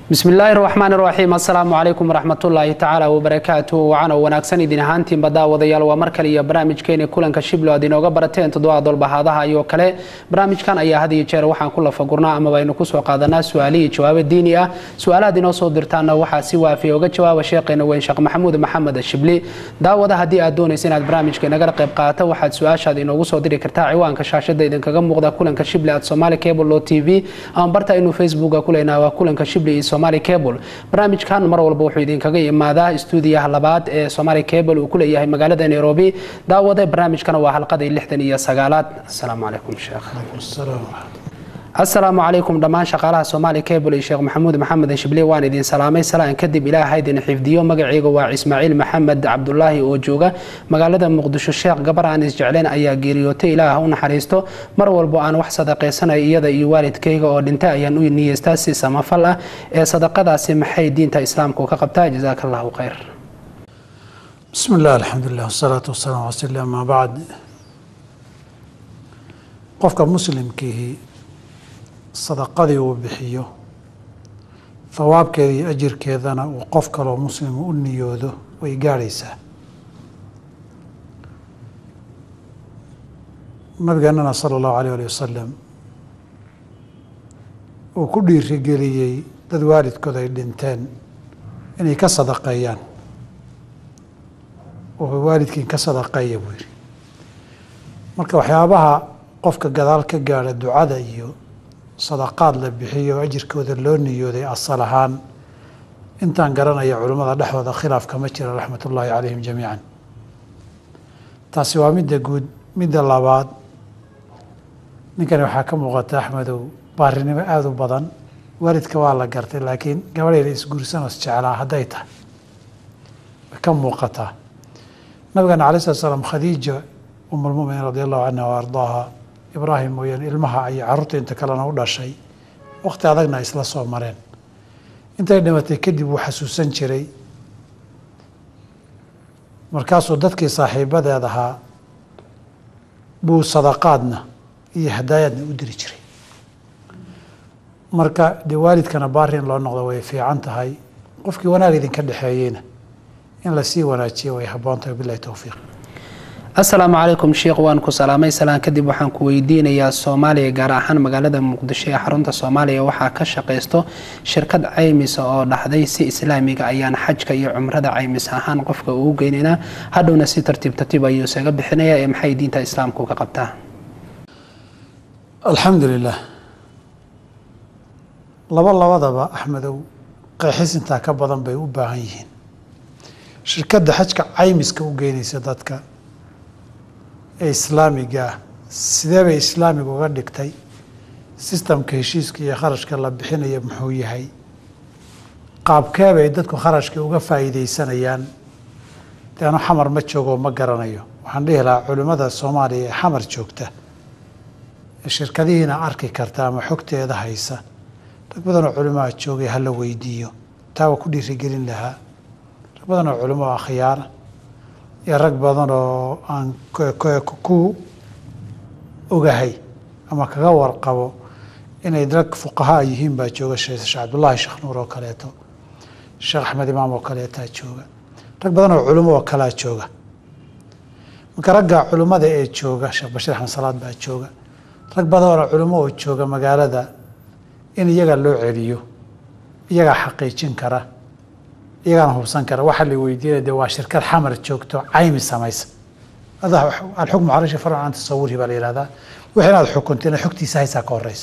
بسم الله الرحمن الرحيم السلام عليكم ورحمة الله تعالى وبركاته وعنا وناكسن إذن هانتين بدا وضيال ومركل يا برامج كيني كلن كشبلو أدين وقبرتين تدوى دول بهذا أيو كله برامج كان أي هذه يشير وحن كله فقرنا أما بينكوس وقادنا سؤالي جواب الدينية سؤالات دينو صدرتنا وحا سوا في وقت جواب شيقين وين شيخ محمود الشبلي داوده هدي أدوني سنة برامج كينا قرق قاته واحد سؤال شاد إنه صدري كرتا عوان كشاشة إذن كجم مقدا كلن كشبلي الصومالي كيبل لو تي في أم برتا إنه فيسبوك كلنا وكلن كشبلي Somali Cable barnaamijkan mar walba wuxuu idin kaga imaadaa stuudiyaha labaad ee Somali Cable uu ku leeyahay magaalada Nairobi daawada barnaamijkan waa xalqadii 69aad assalaamu calaykum sheekh السلام عليكم دمان شقالها سومالي كيبل الشيخ محمود الشبلي وان إذن سلامي سلام كدب إلى هيدن حفديو مقعيق وإسماعيل محمد عبد الله وجوغا مقالة مقدش الشيخ قبر عن إسجعلين أيا جيريوتي إلى هون حريستو مرول بوان وحصد قيسنا إيادا يوالد كيغا ودنتا ينو نيستاسي سمافلا صدقة سمحي دين تا إسلام كوكا قبتا جزاك الله خير بسم الله الحمد لله والصلاة والسلام على رسول الله ما بعد قفك مسلم كيه صدقادي وبحيو ثواب كذي أجر كذانا وقفك لو مسلم ونيوده ويقاريسه نبينا صلى الله عليه وسلم وكل رجالي تدوارد كذا الدنتين إني كصدقيان ووالد كين كصدقية بوري مركب حيابها قفك جذالك قال الدعاء إيو صدقات لبحية وأجر كذا اللون يودي الصلاحان إنتان قرنا يا علماء دحوة خلاف كمشر رحمة الله عليهم جميعا تاسوا مدة جود مدة لبعض نكن يحكم وقت أحمد وبارني أذو بدن ورد كوالا قرت لكن قبل يليس قرصان استعلا هديته كم وقتها نبغى عليه الصلاة والسلام خديجة أم المؤمنين رضي الله عنها وأرضاها إبراهيم وين المها أي عرض أنت كلنا ولا شيء وقت هذانا إسلا صومرين أنت عندما تكذب وحسوسا شري مركز ودتك صاحب هذا بو صدقاتنا هي هدايتنا ودري شري مركز دوالد كان بارين لو نقضي في عنتها هاي قفك وانا إذا كان حيينا إن لا سي ولا شيء ويحبونته بالله توفيق السلام عليكم شيخ وانكو سلامي سلام كدب waxaan ku weydiinayaa Soomaaliya gaar ahaan magaalada Muqdisho ee xarunta Soomaaliya waxa ka shaqeysto shirkad caymis oo dhaxday si islaamiga ayaan xajka iyo umrada caymis ahaan qofka uu geynina hadhowna si tartiib ayuu isaga bixinaya ee maxay diinta islaamku ka qabtaa alxamdulillah labadaba axmedow qeexisinta ka badan bay u baahan yihiin shirkadda xajka caymiska u geynaysa dadka إسلامية سيدة إسلامي وقد دكتي سيستم كهشيس كي خرج كلا بحين يمحوي هاي قاب كابا يدتكو خرج كي وقفا يدي سنيان لأنه حمر متشوقو مقرانيو وحنليه لا علماء الصومالي حمر تشوكته الشركة دي هنا أركي كرتام وحكتي هذا هيسا تقبضنا علماء تشوقي هلا ويديو تاو كل رجلين لها تقبضنا علماء خيار يا رج بدنو أن كو أوجهي أما كجوار قبو إن يدرك فقهاء يهم بتشوجا الشيخ عبد الله الشيخ نور وكالته الشيخ أحمد إمام وكالته تشوجا رج بدنو علماء وكالة تشوجا مكرجع علماء ذا تشوجا الشيخ بشير حمد صلاة بتشوجا رج بدنو علماء تشوجا مقالة ذا إن يجا له عليو يجا حقيقين كره يجانا هو سانكر واحد اللي ويدينا دوا شركة حمر تشوكتو عيم السمايس هذا الحكم عرش فرع عن تصوره بالإلى هذا وحنا الحكم تنا حكتي سايسا كوريس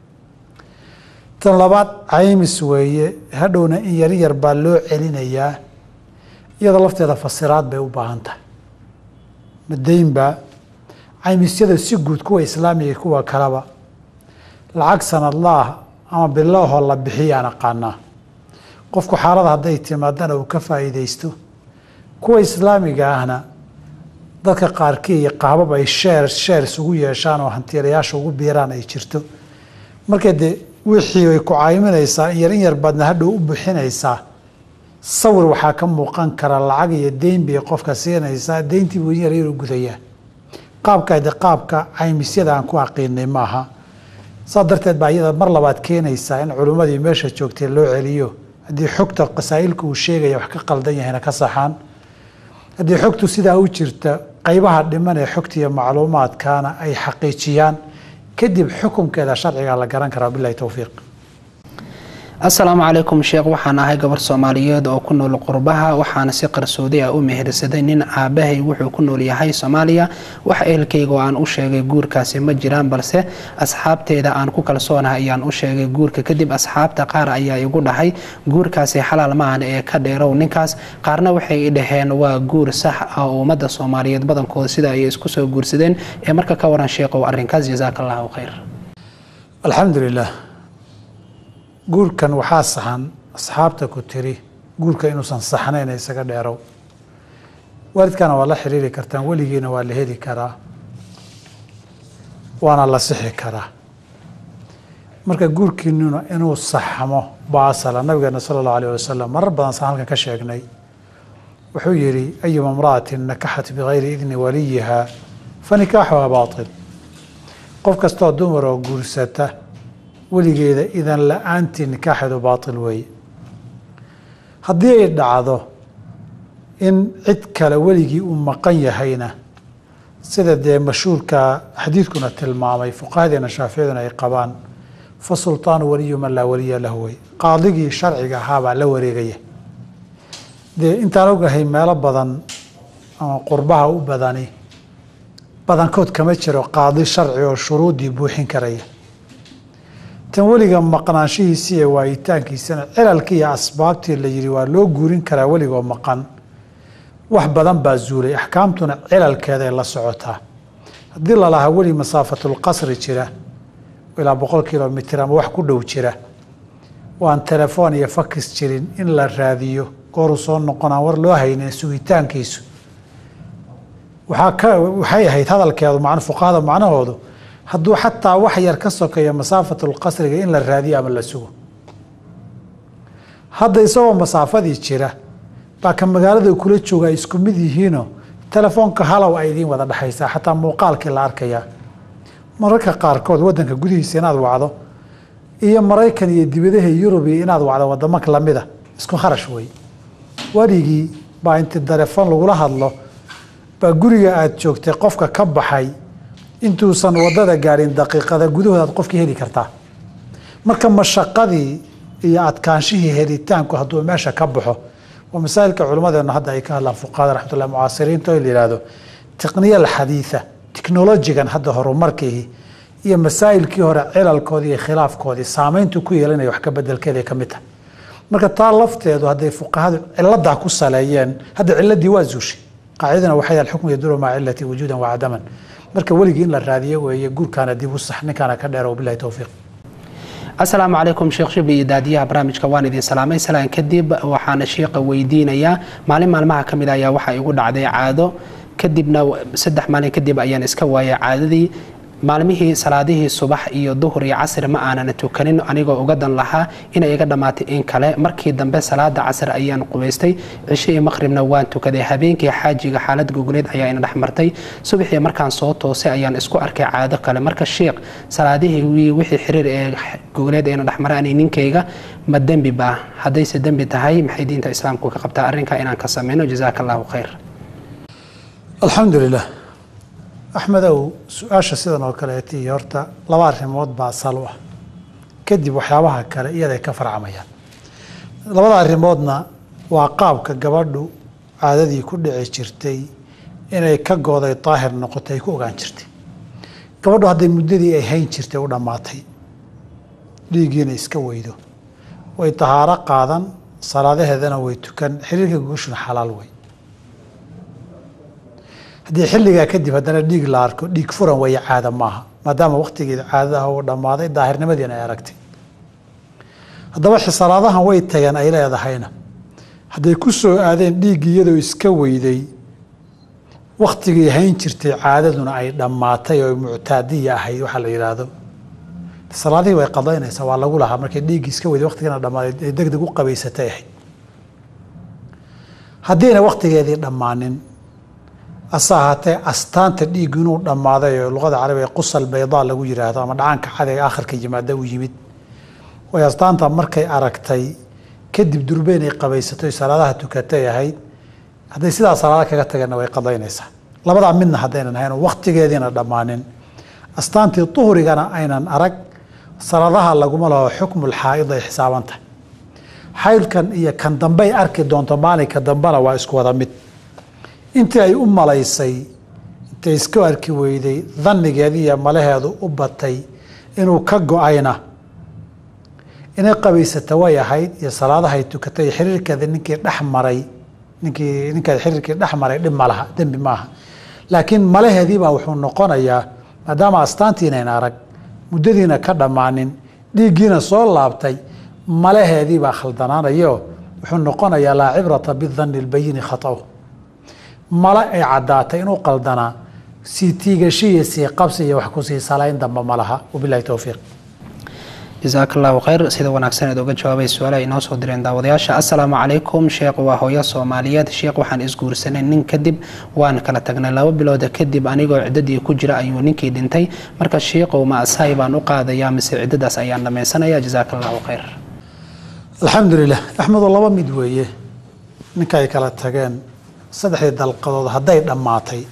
طلبات عيم السوية هدونا يرير بالو علينا إياه يضلفت هذا فصيرات بيوباهنته مدين با عيم السيادة سيقود كوا إسلامي كوا كلابا العكسنا الله أما بالله والله بحيانا قانا qofku xaalada haday timaadana uu ka faa'iideysto kuwa islaamiga ahna dadka qaarkii qaabab ay share ugu yeeshaan oo hantiilayaasha ugu biiraan ay jirto marka wixii ay ku cayminaysaa yar badna hadhow u bixinaysaa sawir waxaa ka muuqan kara lacag iyo deyn bay qofka siinaysaa deyntii buu yar u gudayaa qaabka caymisyada aan ku aqoonay maaha saa darteed baa iyada mar labaad keenaysaa in culimmadii meesha joogtay loo celiyo haddii xogta qasaa'ilku uu sheegaya wax ka qaldan yahayna ka saxaan haddii xogtu sidaa u jirta qaybaha dhiman ee xogta iyo macluumaadkaana ay xaqiijiyaan kadib xukunkeeda sharciga la garan karaa billahi towfiiq. asalaamu calaykum sheekh, waxaan ahay gabar soomaaliyeed oo ku nool qurbaha, waxaana si qarsoodi ah u mehersaday nin aabahay wuxuu ku nool yahay Soomaaliya. wax ehelkayga oo aan u sheegay guurkaasi ma jiraan, balse asxaabteeda aan ku kalsoonahay ayaan u sheegay guurka. kadib asxaabta qaar ayaa igu dhahay guurkaasi xalaal ma ahan ee ka dheerow ninkaas. qaarna waxay dhaheen waa guur sax ah oo ummadda Soomaaliyeed badankooda sida ay isku soo guursadeen. ee marka ka waran sheekhow arrinkaas, jazaakallahu khayr. alxamdulilah, guurkan waxaa saxan asxaabta ku tiri guurka inuusan saxnayn isaga dheerow. waalidkana waa la xiriiri kartaan, weligiina waa la heli karaa, waana la sixi karaa. marka guurkiinuna inuu saxmo baasala. nabigeena sala allahu alayh wasalam marar badan saan halkan ka sheegnay wuxuu yidhi ayuma imra'atin nakaxat bigayri idni waliyiha fa nikaaxuha baatil. qof kastoo dumar oo guursata weligeeda idan la-aantii nikaaxeedu baatil weeye. haddii ay dhacdo in cid kale weligii uu maqan yahayna, sida dee mashhuurka xadiidkuna tilmaamay, fuqahadeena shaaficiyaduna ay qabaan, fa sultaanu waliyu man laa waliya lahu wey. qaadigii sharciga ahaabaa la wareegaya. dee intaan ogahay meelo badan ama qurbaha u badani badankood kama jiro qaadi sharci oo shuruuddii buuxin karaya. tan weliga maqnaanshihiisii iyo waayitaankiisana cilalkii iyo asbaabtii la yidhi waa loo guurin karaa weligoo maqan, wax badan baa zuulay. axkaamtuna cilalkeeday la socotaa. haddii lalahaa weli masaafatulqasri jira ilaa 100 kilomitir ama wax ku dhow jira, waan telefoon iyo fakis jirin in la raadiyo gooruu soo noqonaan war loo haynin sugitaankiisu, waxay ahayd hadalkeedu fuqahada macnahoodu hadduu xataa wax yar ka sokeeyo masaafatulqasriga in la raadiyo ama la sugo. hadda isagoo masaafadii jira baa ka magaalada kula jooga ay isku mid yihiinoo telefoonka halow ay idiin wada dhexaysaa, xataa muuqaalkii la arkayaa. mararka qaarkood wadanka gudihiisa inaad wacdo iyo Maraykan iyo dibadaha Yurub inaad wacdo wadamo lamida isku kharash wey. waligii baa inta telefoon lagula hadlo baa guriga aad joogtay qofka ka baxay intuusan wadada gaarin daqiiqada gudahooda aad qofkii heli kartaa. marka mashaqadii iyo adkaanshihii helitaanku hadduu meesha ka baxo, waa masaa'ilka culimmadeena hadda ay ka hadlaan fuqahada raxmatullahi mucaasiriinta oo la yidhaahdo tiqniya alxadiida, tiknolojigan hadda horumarkii iyo masaa'ilkii hore cilalkoodii iyo khilaafkoodii saamayntu ku yeelanaya wax ka bedelkeeday ka mid tahay. marka taa lafteedu hadday fuqahadu ciladaa ku saleeyeen, hadda ciladii waa zuushay. qaacidana waxay alxukmu yaduru maca cilati wujuudan wa cadaman. marka weligii in la raadiyo weeye guurkaana dib u sax, ninkaana ka dheer. wabillahi towfiiq. asalaamu calaykum sheekh shibli iyo daadiyaha barnaamijka waan idin salaamay. salaan kadib waxaana sheekha weydiinayaa, maalin maalmaha ka mid ayaa waxaa igu dhacday caado, kadibna 3 maalin kadib ayaan iska waayay caadadii. maalmihii salaadihii subax iyo duhur iyo casr ma aanan tukanin anigoo uga dan lahaa inay iga dhamaatay in kale. markii dambe salaada casr ayaan qubaystay, cisho iyo maqribna waan tukaday. habeenkii xaajiga xaalad gogoleed ayaa ina dhexmartay. subaxii markaan soo toosay ayaan isku arkay caado kale. marka sheekh, salaadihii wixii xiriir ee gogoleed ina dhexmaraan ninkayga ma dembi baa? haddayse dembi tahay maxay diinta islaamku ka qabtaa arrinka inaan ka sameyno? jazaakallahu khayr. alxamdulilah. axmedow, su-aasha sidan oo kaleetii horta 2 arrimood baa sal u ah, kadib waxyaabaha kale iyaday ka farcamayaan. 2 arrimoodna waa qaabka gabadhu caadadii ku dhici jirtay inay ka gooday daahir noqotay ay ku ogaan jirtay. gabadhu hadday muddadii ay hayn jirtay u dhammaatay, dhiiggiina iska weydo, way tahaaro qaadan, salaadaheedana way tukan, xiriirka guushuna xalaal wey. haddii xilligaa kadib haddana dhiig la arko, dhiig furan weeye, caada maaha, maadaama waqtigeeda caadadaha uu dhammaaday, daahirnimadiina ay aragtay. haddaba salaadahan way tageen ay leedahayna hadday ku soo aadeen dhiiggii iyadoo iska weyday, waqtigii hayn jirtay caadaduna ay dhammaatay oo muctaadiya ahayd waxaa la yidhaahdo, salaadihii way qadaynaysaa, waa lagu lahaa markay dhiiggii iska weyday waqtigiina dhammaaday ay deg deg u qabaysatay ahayd. haddayna waqtigeedii dhammaanin asahatee astaanta dhiig inuu dhammaaday oo luqada carabiga qusal baydaa lagu yiraahdo ama dhacaanka cadiga aakhirka yimaada u yimid way astaanta markay aragtay kadib durbeen ay qabaysatay salaadaha tukatay ahayd hadday sidaa salaada kaga tagana way qadaynaysaa labadaa midna haddaynan ahayn oo waqtigeediina dhammaanin astaantii duhrigana aynan arag salaadaha laguma laho xukmul xaa'id ay xisaaban tahay xaydkan iyo kan dambey arki doonto maalinka dambena waa isku wada mid intii ay u malaysay intay isku arki weyday dhannigeedii iyo malaheedu u batay inuu ka go-ayna inay qabaysata way ahayd iyo salaadahay tukatay iyo xiriirkeeda ninkeeda xiriirkii dhex maray dhib ma laha dembi maaha laakiin malaheediibaa wuxuu noqonayaa maadaama astaantiinayn arag muddadiina ka dhammaanin dhiiggiina soo laabtay malaheediibaa khaldanaanayo wuxuu noqonayaa laa cibrata bidanni lbayini khata'u male ay caddaatay inuu qaldanaa sii tiigashi iyo sii qabsi iyo wax ku sii salayn damba ma laha wabilahi towfiiq jazaaka allahu khayr sida wanaagsan eed uga jawaabay su-aalaha inoo soo direen daawadayaasha assalaamu calaykum sheekh waa hooyo soomaaliyeed sheekh waxaan isguursanay nin kadib waan kala tagnay 2 bilooda kadib anigoo ciddadii ku jira ayuu ninkii dhintay marka sheekhow ma asaay baan u qaadayaa mise ciddadaas ayaan dhammaysanaya jazaaka allahu khayr alxamdulilah axmedo laba mid weeye ninka ay kala tageen 3 dalqadood hadday dhammaatay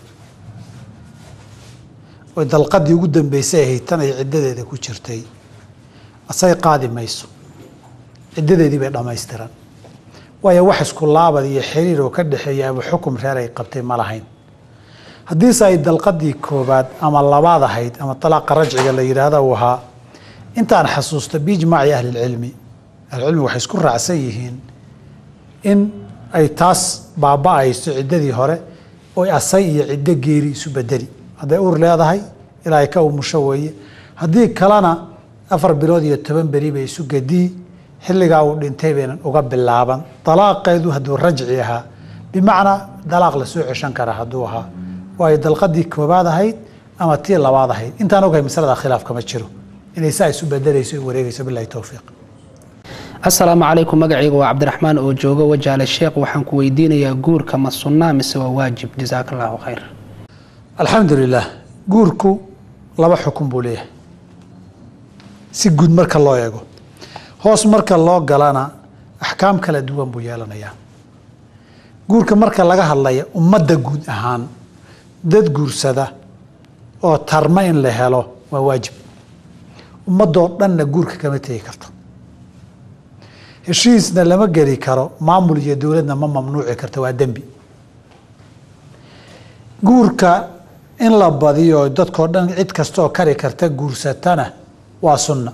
oo dalqadii ugu dambeysay ahayd tan ay ciddadeeda ku jirtay asay qaadi mayso ciddadeedii bay dhammaystiran waayo wax isku laabad iyo xiriir oo ka dhexeeya ama xukum reer ay qabtay ma lahayn haddiise ay dalqadii koobaad ama labaad ahayd ama talaaqa rajciga la yidhaahda uu ahaa intaan xasuusto biijmaaci ahlilcilmi ahlucilmi waxay isku raacsan yihiin in ay taas baaba-ayso ciddadii hore oy asay iyo ciddo geeri isu bedeli hadday uur leedahay ilaa ay ka umusho weeye haddii kalena 4 bilood iyo 10 beri bay isu gadii xilligaa uu dhintay baynan uga bilaaban dalaaqeedu hadduu rajci ahaa bimacnaa dalaaq la soo ceshan kara hadduu ahaa waayo dalqadii koobaad ahayd ama tii labaad ahayd intaan ogahay masalada khilaaf kama jiro inay saa isu bedelayso i wareegayso bilahi towfiiq assalaamu calaykum magacayga waa cabdiraxmaan oo jooga wajaale sheekh waxaan ku weydiinayaa guurka ma sunnaa mise waa waajib jazaaka allahu khayr alxamdulilah guurku 2 xukun buu leeyahay si guud marka loo eego hoos marka loo galana axkaam kala duwan buu yeelanayaa guurka marka laga hadlaya ummadda guud ahaan dad guursada oo tarma in la helo waa waajib ummadoo dhanna guurka kama tegi karto heshiisna lama geli karo maamul iyo dowladna ma mamnuuci karto waa dembi guurka in la badiyo dadkoo dhan cid kastaoo kari karta guursatana waa sunna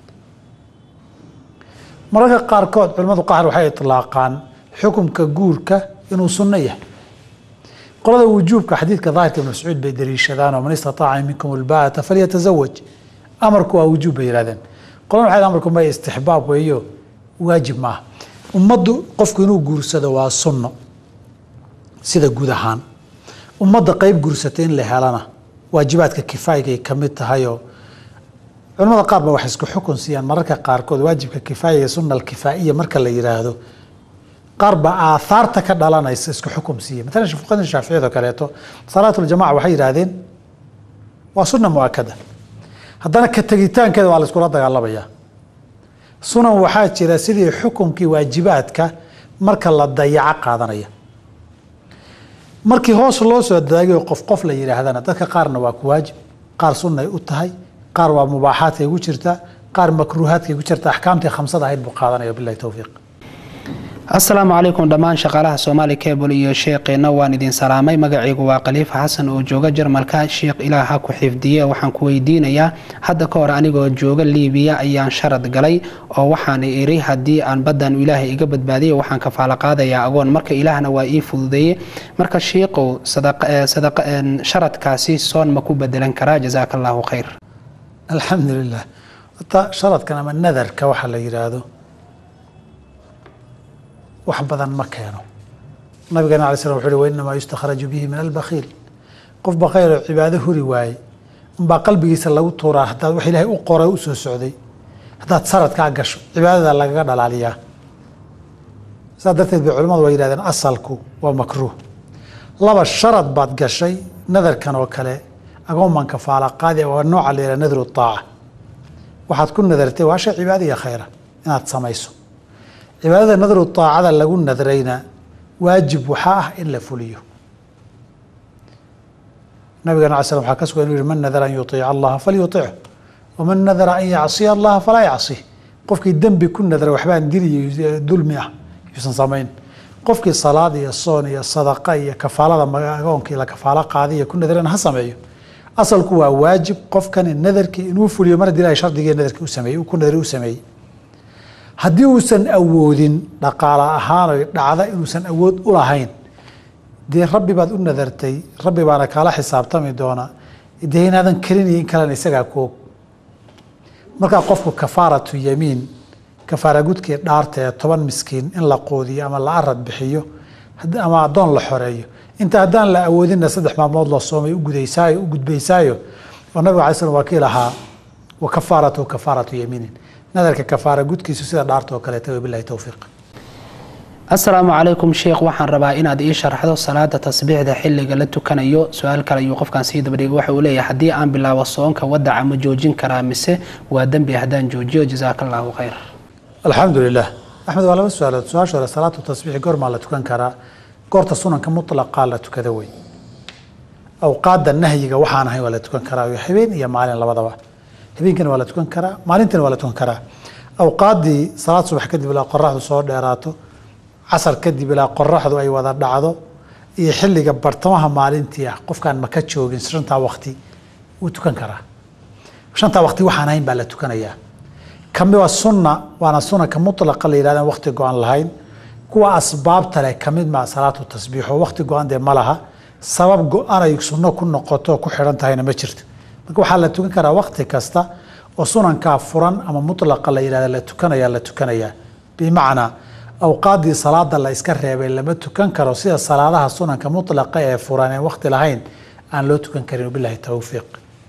mararka qaarkood culimmadu qaar waxay itlaaqaan xukumka guurka inuu sunno yahay qolada wujuubka xadiidka daahirka ibn mascuud bay daliishadaan oo man istataaca minkum ulbaata falyatazawaj amarku waa wujuub bay yihahdeen qolada waxay amarku ma istixbaab weeyo waajib maaha ummaddu qofku inuu guursado waa sunno sida guud ahaan ummadda qeyb guursatay in la helana waajibaadka kifaayigay ka mid tahayoo culamada qaar ba waxay isku xukun siiyaan mararka qaarkood waajibka kifaayiga sunna alkifaa'iya marka la yiraahdo qaar ba aahaarta ka dhalanaysa isku xukum siiya maalan fuqahaada shaaficiyada oo kaleeto salaatul jamaaca waxay yidhaahdeen waa sunna mu'akada haddana ka tegitaankeeda waa la iskula dagaalamayaa sunan waxaa jira sidii xukunkii waajibaadka marka la dayaco qaadanaya markii hoos loo soo daagiyo qof la yidhaahdana dadka qaarna waa ku waajib qaar sunnay u tahay qaar waa mubaaxaadkay ku jirta qaar makruuhaadkay ku jirta axkaamtii 5 ahayd buu qaadanaya billahi towfiiq assalaamu calaykum dhammaan shaqaalaha Soomaali Cable iyo sheekheena waan idin salaamay magacaygu waa Khaliif Xasan oo jooga Jarmalka sheekh Ilaaha ku xifdiye waxaan ku weydiinayaa hadda ka hor anigoo jooga Liibiya ayaan sharad galay oo waxaan iri haddii aan badan Ilaahay iga badbaadiyo waxaan ka faala qaadayaa agoon marka Ilaahna waa ii fududeeyay marka sheekhow sadaqa sharadkaasi soon ma ku bedelan karaa jazaaka allahu khayr alxamdulilah sharadkan ama nadarka waxa la yiraahdo wax badan ma keeno nabigeena alayhi salaam wuxuu yiri inma yustakhraju bihi min al-bakhil qof bakhayl cibaado huri waay ba qalbigiisa lagu tuuraa hadaa wax Ilaahay u qoray u soo socday hadaa sarad ka gasho cibaadada laga dhalaaliyaa sadarteed bay culimadu way yiraahdeen asalku waa makruh laba sharad baad gashay nadarkan oo kale agooman kafaala qaadi oo nooca leeyahay nadru taaca waxaad ku nadartay waa shay cibaadiya khayra inaad samayso cibaadada nadru taacada lagu nadrayna waajib waxa ah in la fuliyo nabigana calaih salam waxaa ka sugan inuu yihi man nadara an yuطiica allaha falyutichu waman nadara an yacsiya allaha falaa yacsih qofkii dembi ku nadra waxbaan diliyo dulmi ah yuusan samayn qofkii salaad iyo soon iyo sadaqa iyo kafaalada agoonkii la kafaalo qaadiya ku nadrana ha sameeyo asalku waa waajib qofkani nadarkii inuu fuliyo mar haddii ilahay shardigii nadarkii u sameeyey ku nadari u sameeyey haddii uusan awoodin dhaqaale ahaan oy dhacda inuusan awood u lahayn dee rabbi baad u nadartay rabbi baana kaala xisaabtami doona dee inaadan kelinayo in kalena isagaa ku og markaa qofku kafaaratu yamiin kafaara gudkii dhaarta ee 10 miskiin in la qoodiyo ama la arad bixiyo ama addoon la xoreeyo inta haddaan la awoodinna 3 maalmood la soomay u gudbaysaayo oo nabiga calay slam waa kii lahaa wa kafaaratu yamiinin nadarka kafaara gudkiisu sida dhaarta oo kaleeta wabillahi towfiiq asalaamu calaykum sheekh waxaan rabaa inaad ii sharaxdo salaada tasbiixda xilliga la tukanayo su-aal kale ayuu qofkan sii dabadhigay waxa uu leeyahay haddii aan bilaabo soonka wadaca ma joojin karaa mise waa dembi haddaan joojiyo jazaaka allahu khayr alxamdu lilah axmed waa laba su-aalood su-aasha hore salaatu tasbiixi goormaa la tukan karaa goorta sunanka mutlaqaa la tukada wey awqaadda nahyiga waxaan ahayn waa la tukan karaa habeen iyo maalin labadaba habeenkana waa la tukan karaa maalintana waa la tukan karaa awqaaddii salaad subax kadib ilaa qoraxdu soo dheeraato casar kadib ilaa qoraxdu ay wada dhacdo iyo xilliga bartamaha maalintii ah qofkaan maka joogin 5 waqti wuu tukan karaa 5 waqti waxaan ahayn baa la tukanayaa kami waa sunna waana sunanka mutlaqa la yidhahda waqti go-an lahayn kuwa asbaabta leh kamid maa salaatu tasbiix oo waqti go-an dee ma laha sabab go-an ay sunno ku noqoto ku xidhan tahayna ma jirto marka waxaa la tukan karaa waqti kasta oo sunankaa furan ama mutlaqa la yidhahda la tukanayaa bimacnaa awqaaddii salaada la iska reebay lama tukan karo sida salaadaha sunanka mutlaqa ee furan ee waqti lahayn aan loo tukan karin billahi tawfiiq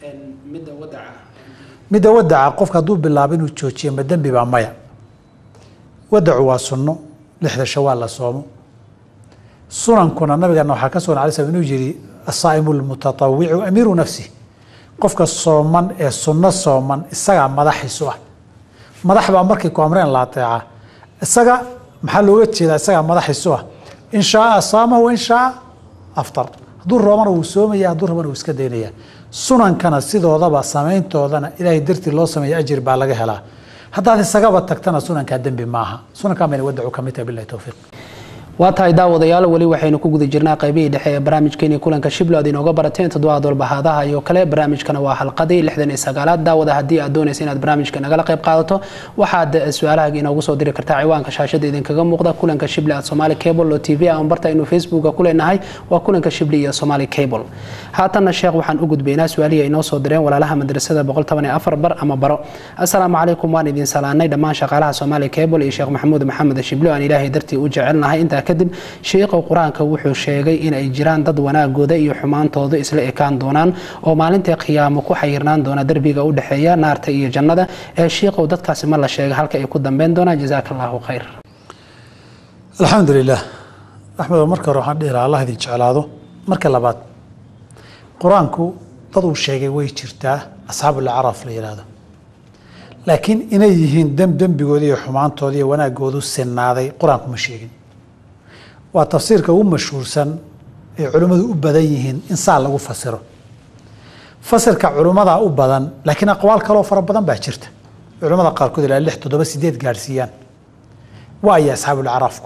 midda wadaca qofka hadduu bilaabo inuu joojiyo ma dembi baa maya wadacu waa sunno 6 shawaal la soomo sunankuna nabigana waxaa ka sugan alay slam inuu yidhi asaa'imu lmutatawicu amiiru nafsi qofka sooman ee sunno sooman isagaa madaxiisu ah madax baa markay ku amreen la ateeca isaga maxaa looga jeedaa isagaa madaxiisu ah in shaaa saama wa in shaaa aftar hadduu roobana wuu soomaya hadduu rabana wuu iska daynaya sunankana sidoodaba samayntoodana ilaahay dartii loo sameeya ajir baa laga helaa haddaad isagaba tagtana sunankaa dembi maaha sunankaa mayna wadacu ka mid tahay billahi towfiiq waa tahay daawadayaal weli waxaynu ku guda jirnaa qaybihii dhexe ee barnaamijkeeni kulanka shiblo aad inooga barateen toddobaad walbahaadaha iyo kale barnaamijkana waa xalqadii 69aad daawada haddii aad doonaysa inaad barnaamijka nagala qayb qaadato waxaad su-aalahaga inoogu soo diri kartaa ciwaanka shaashada idinkaga muuqda kulanka shibli at somali cable oo tv aan barta inuu facebooka ku leenahay waa kulanka shibli iyo somali cable haatanna sheekh waxaan u gudbaynaa su-aalihii ay noo soo direen walaalaha madrasada 114 bar ama baro assalaamu calaykum waan idin salaanay dhammaan shaqaalaha somali cable iyo sheekh maxamuud maxamed shiblo aan ilaahay dartii u jecelnahay intaa kadib sheekha quraanka wuxuu sheegay in ay jiraan dad wanaagooda iyo xumaantooda isla ekaan doonaan oo maalintii qiyaamo ku xayirnaan doona darbiga u dhaxeeya naarta iyo jannada ee sheekhu dadkaasi ma la sheegay halka ay ku dambeyn doonaan jazaakallahu khayr alxamdulilah axmed marka hore waxaan dhihi lahaa allah idin jeclaado marka labaad qur-aanku dad uu sheegay way jirtaa asxaabul acraaf la yidhaahdo laakiin inay yihiin dembigoodii iyo xumaantoodii iyo wanaagoodu sinaaday qur-aanku ma sheegin waa tafsiirka ugu mashhuursan ay culimmadu u badan yihiin in saa lagu fasiro fasirka culimmadaa u badan laakiin aqwaal kaloo fara badan baa jirta culimmada qaarkood ilaa 6 7 8 gaarsiiyaan wa ayo asxaabulacraafku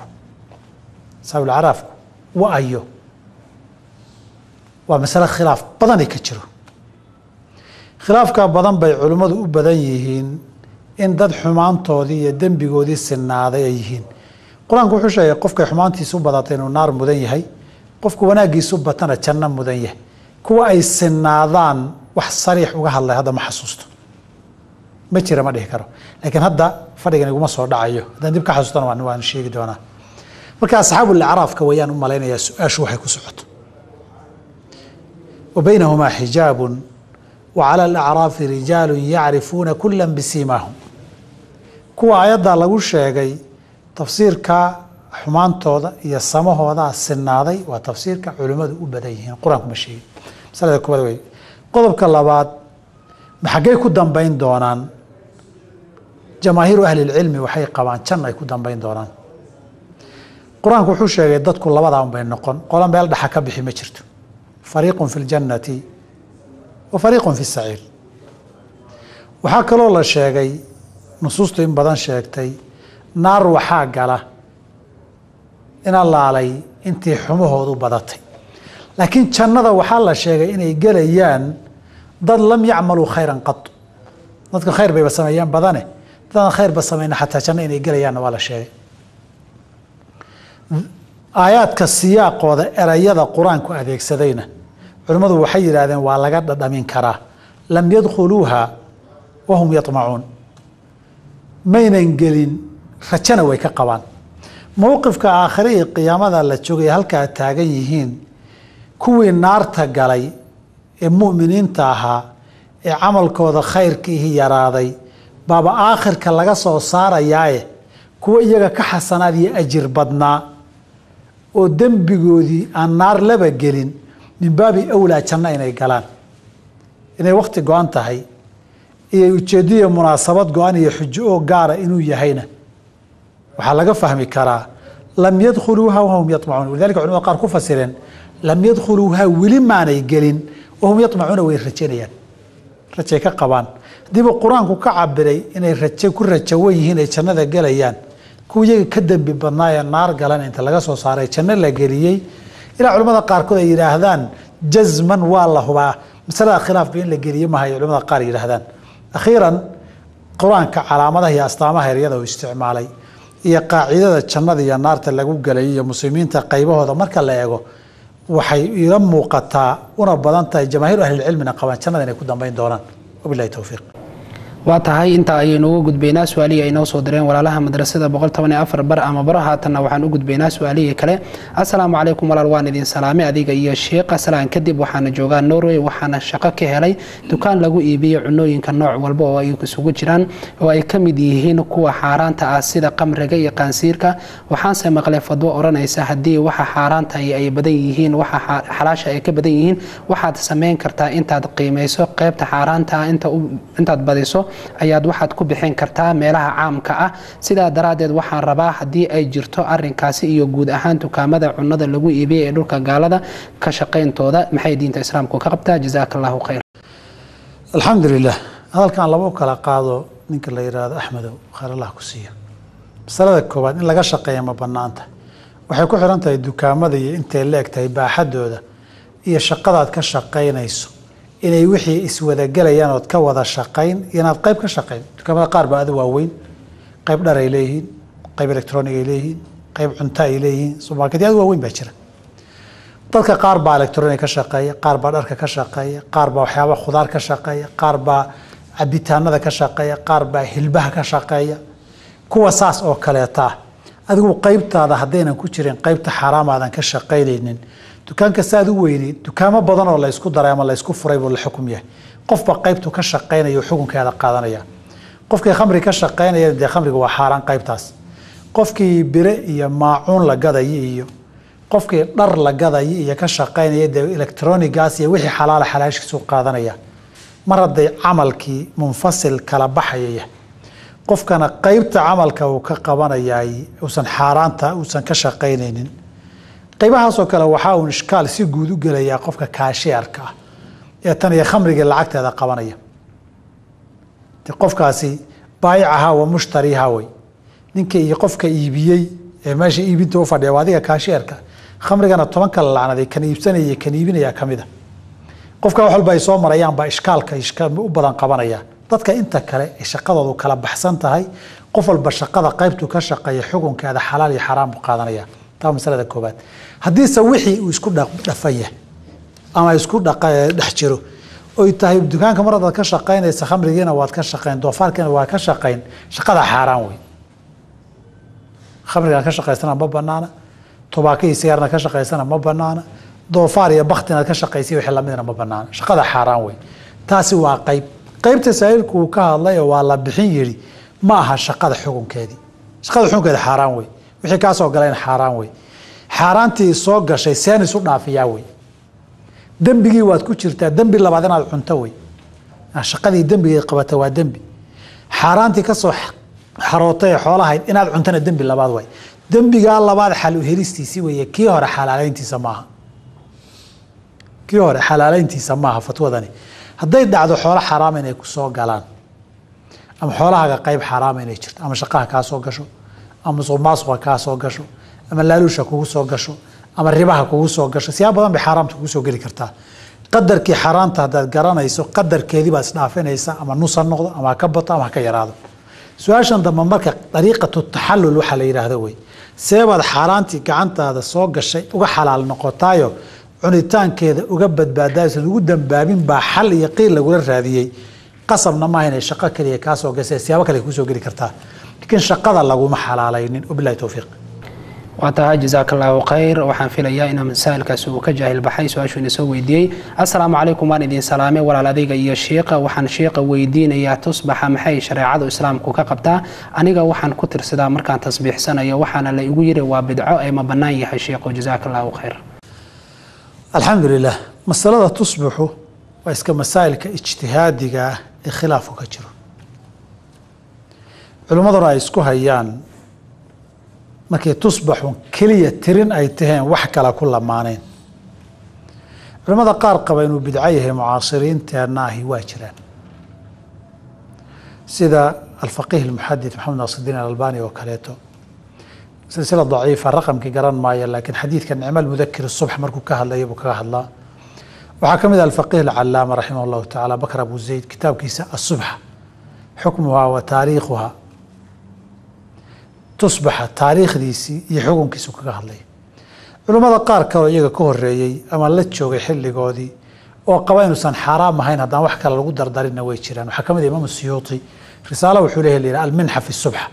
wa ayo waa masale khilaaf badanay ka jiro khilaafkaa badan bay culimmadu u badan yihiin in dad xumaantoodii iyo dembigoodii sinaaday ay yihiin qur-aanku wuxuu sheegay qofkay xumaantiisu badatay inuu naar mudan yahay qofku wanaaggiisu batana janno mudan yahay kuwa ay sinaadaan wax sariix uga hadlay hadda ma xasuusto ma jira ma dhihi karo laakiin hadda fadhigan iguma soo dhacayo haddaan dib ka xasuustana waan sheegi doonaa marka asxaabul acraafka wayaan u malaynayaa su-aashu waxay ku socoto wa baynahumaa xijaabun wa cala alacraafi rijaalun yacrifuuna kulan bisiimaahum kuwa aayaddaa lagu sheegay tafsiirka xumaantooda iyo samahooda sinaaday waa tafsiirka culimmadu u badan yihiin qur-aanku ma sheegin masalada koowaad wey qodobka labaad maxaggay ku dambayn doonaan jamaahiiru ahlilcilmi waxay qabaan janna ay ku dambayn doonaan qur-aanku wuxuu sheegay dadku labadaa un bay noqon qola meel dhaxa ka bixi ma jirto fariiqun fi ljannati wa fariiqun fi saciir waxaa kaloo la sheegay nusuustu in badan sheegtay naar waxaa gala in allaalay intii xumahoodu badatay laakiin jannada waxaa la sheegay inay gelayaan dad lam yacmaluu khayran qad dadka khayr bayba sameeyaan badane dadaan khayrba samayna xataa janno inay gelayaanna waa la sheegay aayaadka siyaaqooda erayada qur-aanku adeegsadayna culimmadu waxay yidhaahdeen waa laga dhadhamin karaa lam yadkhuluuha wahum yaطmacuun maynan gelin rajana way ka qabaan mowqifka aakhire iyo qiyaamada la joogay halkaa taagan yihiin kuwii naarta galay ee mu'miniinta ahaa ee camalkooda khayrkiihi yaraaday baaba aakhirka laga soo saarayaaye kuwa iyaga ka xasanaad iyo ajir badnaa oo dembigoodii aan naar laba gelin min baabi awlaa janno inay galaan inay wakhti go-an tahay iyo ujeeddiya munaasabad go-an iyo xujo oo gaara inuu yahayna waxaa laga fahmi karaa lam yadkhuluuha wahum yaطmacuun walidalika culimada qaar ku fasireen lam yadkhuluuha weli maanay gelin wahum yaطmacuuna way rajaynayaan rajay ka qabaan haddiiba qur-aanku ka cabiray inay raje ku rajawan yihiin ay jannada gelayaan kuwa iyaga ka dembi badnaa ee naar galan inta laga soo saaray janno la geliyey ilaa culimmada qaarkood ay yidhaahdaan jazman waa la hubaa masalada khilaafba in la geliye maha ay culimada qaar yidhaahdaan akhiiran qur-aanka calaamadaha iyo astaamaha eryada uu isticmaalay iyo qaacidada jannada iyo naarta lagu gelay iyo muslimiinta qaybahooda marka la eego waxay ila muuqataa una badan tahay jamaahiiru ahlilcilmina qabaan jannada inay ku dambayn doonaan wabilahi towfiiq waa tahay intaa ayaynu uga gudbaynaa su-aalihii ay noo soo direen walaalaha madrasada 114 bar ama baro haatanna waxaan u gudbaynaa su-aalihii kale assalaamu calaykum walaal waan idin salaamay adiga iyo sheekha salaan kadib waxaana joogaa norway waxaana shaqo ka helay dukaan lagu iibiyo cunooyinka nooc walba oo ay isugu jiraan oo ay ka mid yihiin kuwa xaaraanta ah sida qamriga iyo qaansiirka waxaanse maqlay fadwo odhanaysa haddii waxa xaaraanta ay badan yihiin waxa xalaasha ay ka badan yihiin waxaad samayn kartaa intaad qiimayso qaybta xaaraanta intaad badiso ayaad waxaad ku bixin kartaa meelaha caamka ah sidaa daraaddeed waxaan rabaa haddii ay jirto arinkaasi iyo guud ahaan dukaamada cunada lagu iibiyey ee dhulka gaalada ka shaqayntooda maxay diinta islaamku ka qabtaa jazaaka allahu khayr alxamdulilah hadalkan laba u kala qaado ninka la yidhaahdo axmedow khayr allah ku siiya masalada koowaad in laga shaqeeya ma banaanta waxay ku xiran tahay dukaamada iyo intay la eg tahay baaxadooda iyo shaqadaad ka shaqaynayso inay wixii iswadagelayaan ood ka wada shaqayn iyo inaad qayb ka shaqayn dukaamada qaar baa ada waaweyn qayb dhar ay leeyihiin qayb electronic ay leeyihiin qayb cunto ay leeyihiin subarmarketyo aad waaweyn baa jira dadka qaar baa electronic ka shaqeeya qaar baa dharka ka shaqeeya qaar baa waxyaaba khudaar ka shaqeeya qaar baa cabitaanada ka shaqeeya qaar baa hilbaha ka shaqeeya kuwa saas oo kaleeta adigu qaybtaada haddaynan ku jirin qaybta xaaraamaadan ka shaqaynaynin dukaanka saad u weyneyd dukaamo badan oo la ysku daray ama la ysku furay buu la xukum yahay qofba qaybtu ka shaqaynaya xukunkeeda qaadanaya qofkii khamri ka shaqaynaya dee khamriga waa xaaraan qaybtaas qofkii bire iyo maacuun la gadaya iyo qofkii dhar la gadaya iyo ka shaqaynaya dee electronigaas iyo wixii xalaala xalaashiisu qaadanaya mar hadday camalkii munfasil kala baxayaya qofkana qaybta camalka uu ka qabanayay uusan xaaraanta uusan ka shaqaynaynin qaybahaasoo kale waxaa uun ishkaal si guud u gelayaa qofka kaashiarka ah ee tan iyo khamrigii lacagteeda qabanaya de qofkaasi baayicahaa wa mushtarihaa wey ninka iyo qofka iibiyey ee meesha iibinta u fadhiya waa adiga kaashiarka khamrigana 10 kala lacnaday kan iibsanaya kan iibinaya ka mid a qofka wax walba ay soo marayaan baa ishkaal u badan qabanaya dadka inta kale ee shaqadoodu kala baxsan tahay qof walba shaqada qaybtu ka shaqeeya xukunkeeda xalaal iyo xaraam u qaadanaya taa masalada koobaad haddiise wixii uu isku dhafaya ama isku dhex jiro oy tahay dukaanka mar hadaad ka shaqaynaysa khamrigiina waad ka shaqayn doofaarkiina waad ka shaqayn shaqada xaaraan wey khamrigaan ka shaqaysana ma banaana tubaako iyo sigaarna ka shaqaysana ma banaana doofaar iyo bakti inaad ka shaqaysay wixii lamidna ma banaana shaqada xaaraan wey taasi waa qaybta saa'ilku uu ka hadlay oo waa la bixin yidhi ma aha shaqada xukunkeedii shaqada xukunkeeda xaaraan wey wixii kaa soo galayna xaaraan wey. xaaraantii soo gashay seen isu dhaafiyaa wey. dembigii waad ku jirtaa, dembi labaad inaad cunto wey. shaqadii dembigeed qabata waa dembi. xaaraantii ka soo xarootay ee xoolahayd inaad cuntana dembi labaad way. dembigaa labaad xal u helistiisii weeye, kii hore xalaalayntiisa maaha. kii hore xalaalayntiisa maaha fatwadani. hadday dhacdo xoolo xaraam inay ku soo galaan, ama xoolahaaga qayb xaraam inay jirto, ama shaqaha kaa soo gasho, ama musuqmaasuqa kaa soo gasho, ama laaluusha kugu soo gasho, ama ribaha kugu soo gasho, siyaabo badan bay xaaraamta kugu soo geli kartaa. qadarkii xaaraanta haddaad garanayso, qadarkeedii baad isdhaafinaysa, ama nus ha noqdo, ama ha ka bato, ama ha ka yaraado. su-aashan dambe marka dariiqatu taxallul waxaa la yidhaahdo wey. seebaad xaaraantii gacantaada soo gashay uga xalaal noqotaayo cunitaankeeda uga badbaadaysan ugu dambaabin baa xal iyo qiil lagula raadiyey. qasabna maaha inay shaqo kaliya kaa soo gasay, siyaabo kale kusoo geli kartaa, laakiin shaqada laguma xalaalaynin. wabillahi towfiiq. waa tahay jazaaka allahu khayr. waxaan filayaa inaa masaa'ilkaasi uu ka jaahil baxay su-aashuu ina soo weydiiyey. assalaamu calaykum, waan idin salaamay walaal adayga iyo shiiqa. waxaan shiiqa weydiinayaa tusbaxa maxay shareecadu islaamku ka qabtaa? aniga waxaan ku tirsadaa markaan tasbiixsanayo, waxaana la igu yiri waa bidco ee ma bannaan yahay shiiqo? jazaaka allahu khayr. alxamdu lilah. masalada tusbaxu waa iska masaa'ilka ijtihaadiga ah ee khilaafku ka jiro, culimmaduna ay isku hayaan markay tusbaxun keliya tirin ay taheen wax kale ku lamaaneen. culimmada qaar qaba inuu bidco yahay mucaasiriinteenna ahi waa jiraan, sida alfaqiih almuxadid maxamed naasirudiin alalbani oo kaleeto. silsila daciifa raqamkii garan maayo, laakiin xadiidka nicmo almudakir subx markuu ka hadlaya buu kaga hadlaa. waxaa ka mid ah alfaqiih alcalaama raximah allahu tacaala bakr abu zayd, kitaabkiisa asubxa xukmuhaa wa taariikhuhaa. tusbaxa taariikhdiisii iyo xukunkiisu kaga hadlay. culimmada qaar kaleo iyaga ka horeeyey ama la joogay xilligoodii oo qaba inuusan xaaraam ahayn haddaan wax kale lagu dardarinna way jiraan. waxaa ka mid ah imaam siyuuti, risaalo wuxuu leeyahay alminxa fi subxa.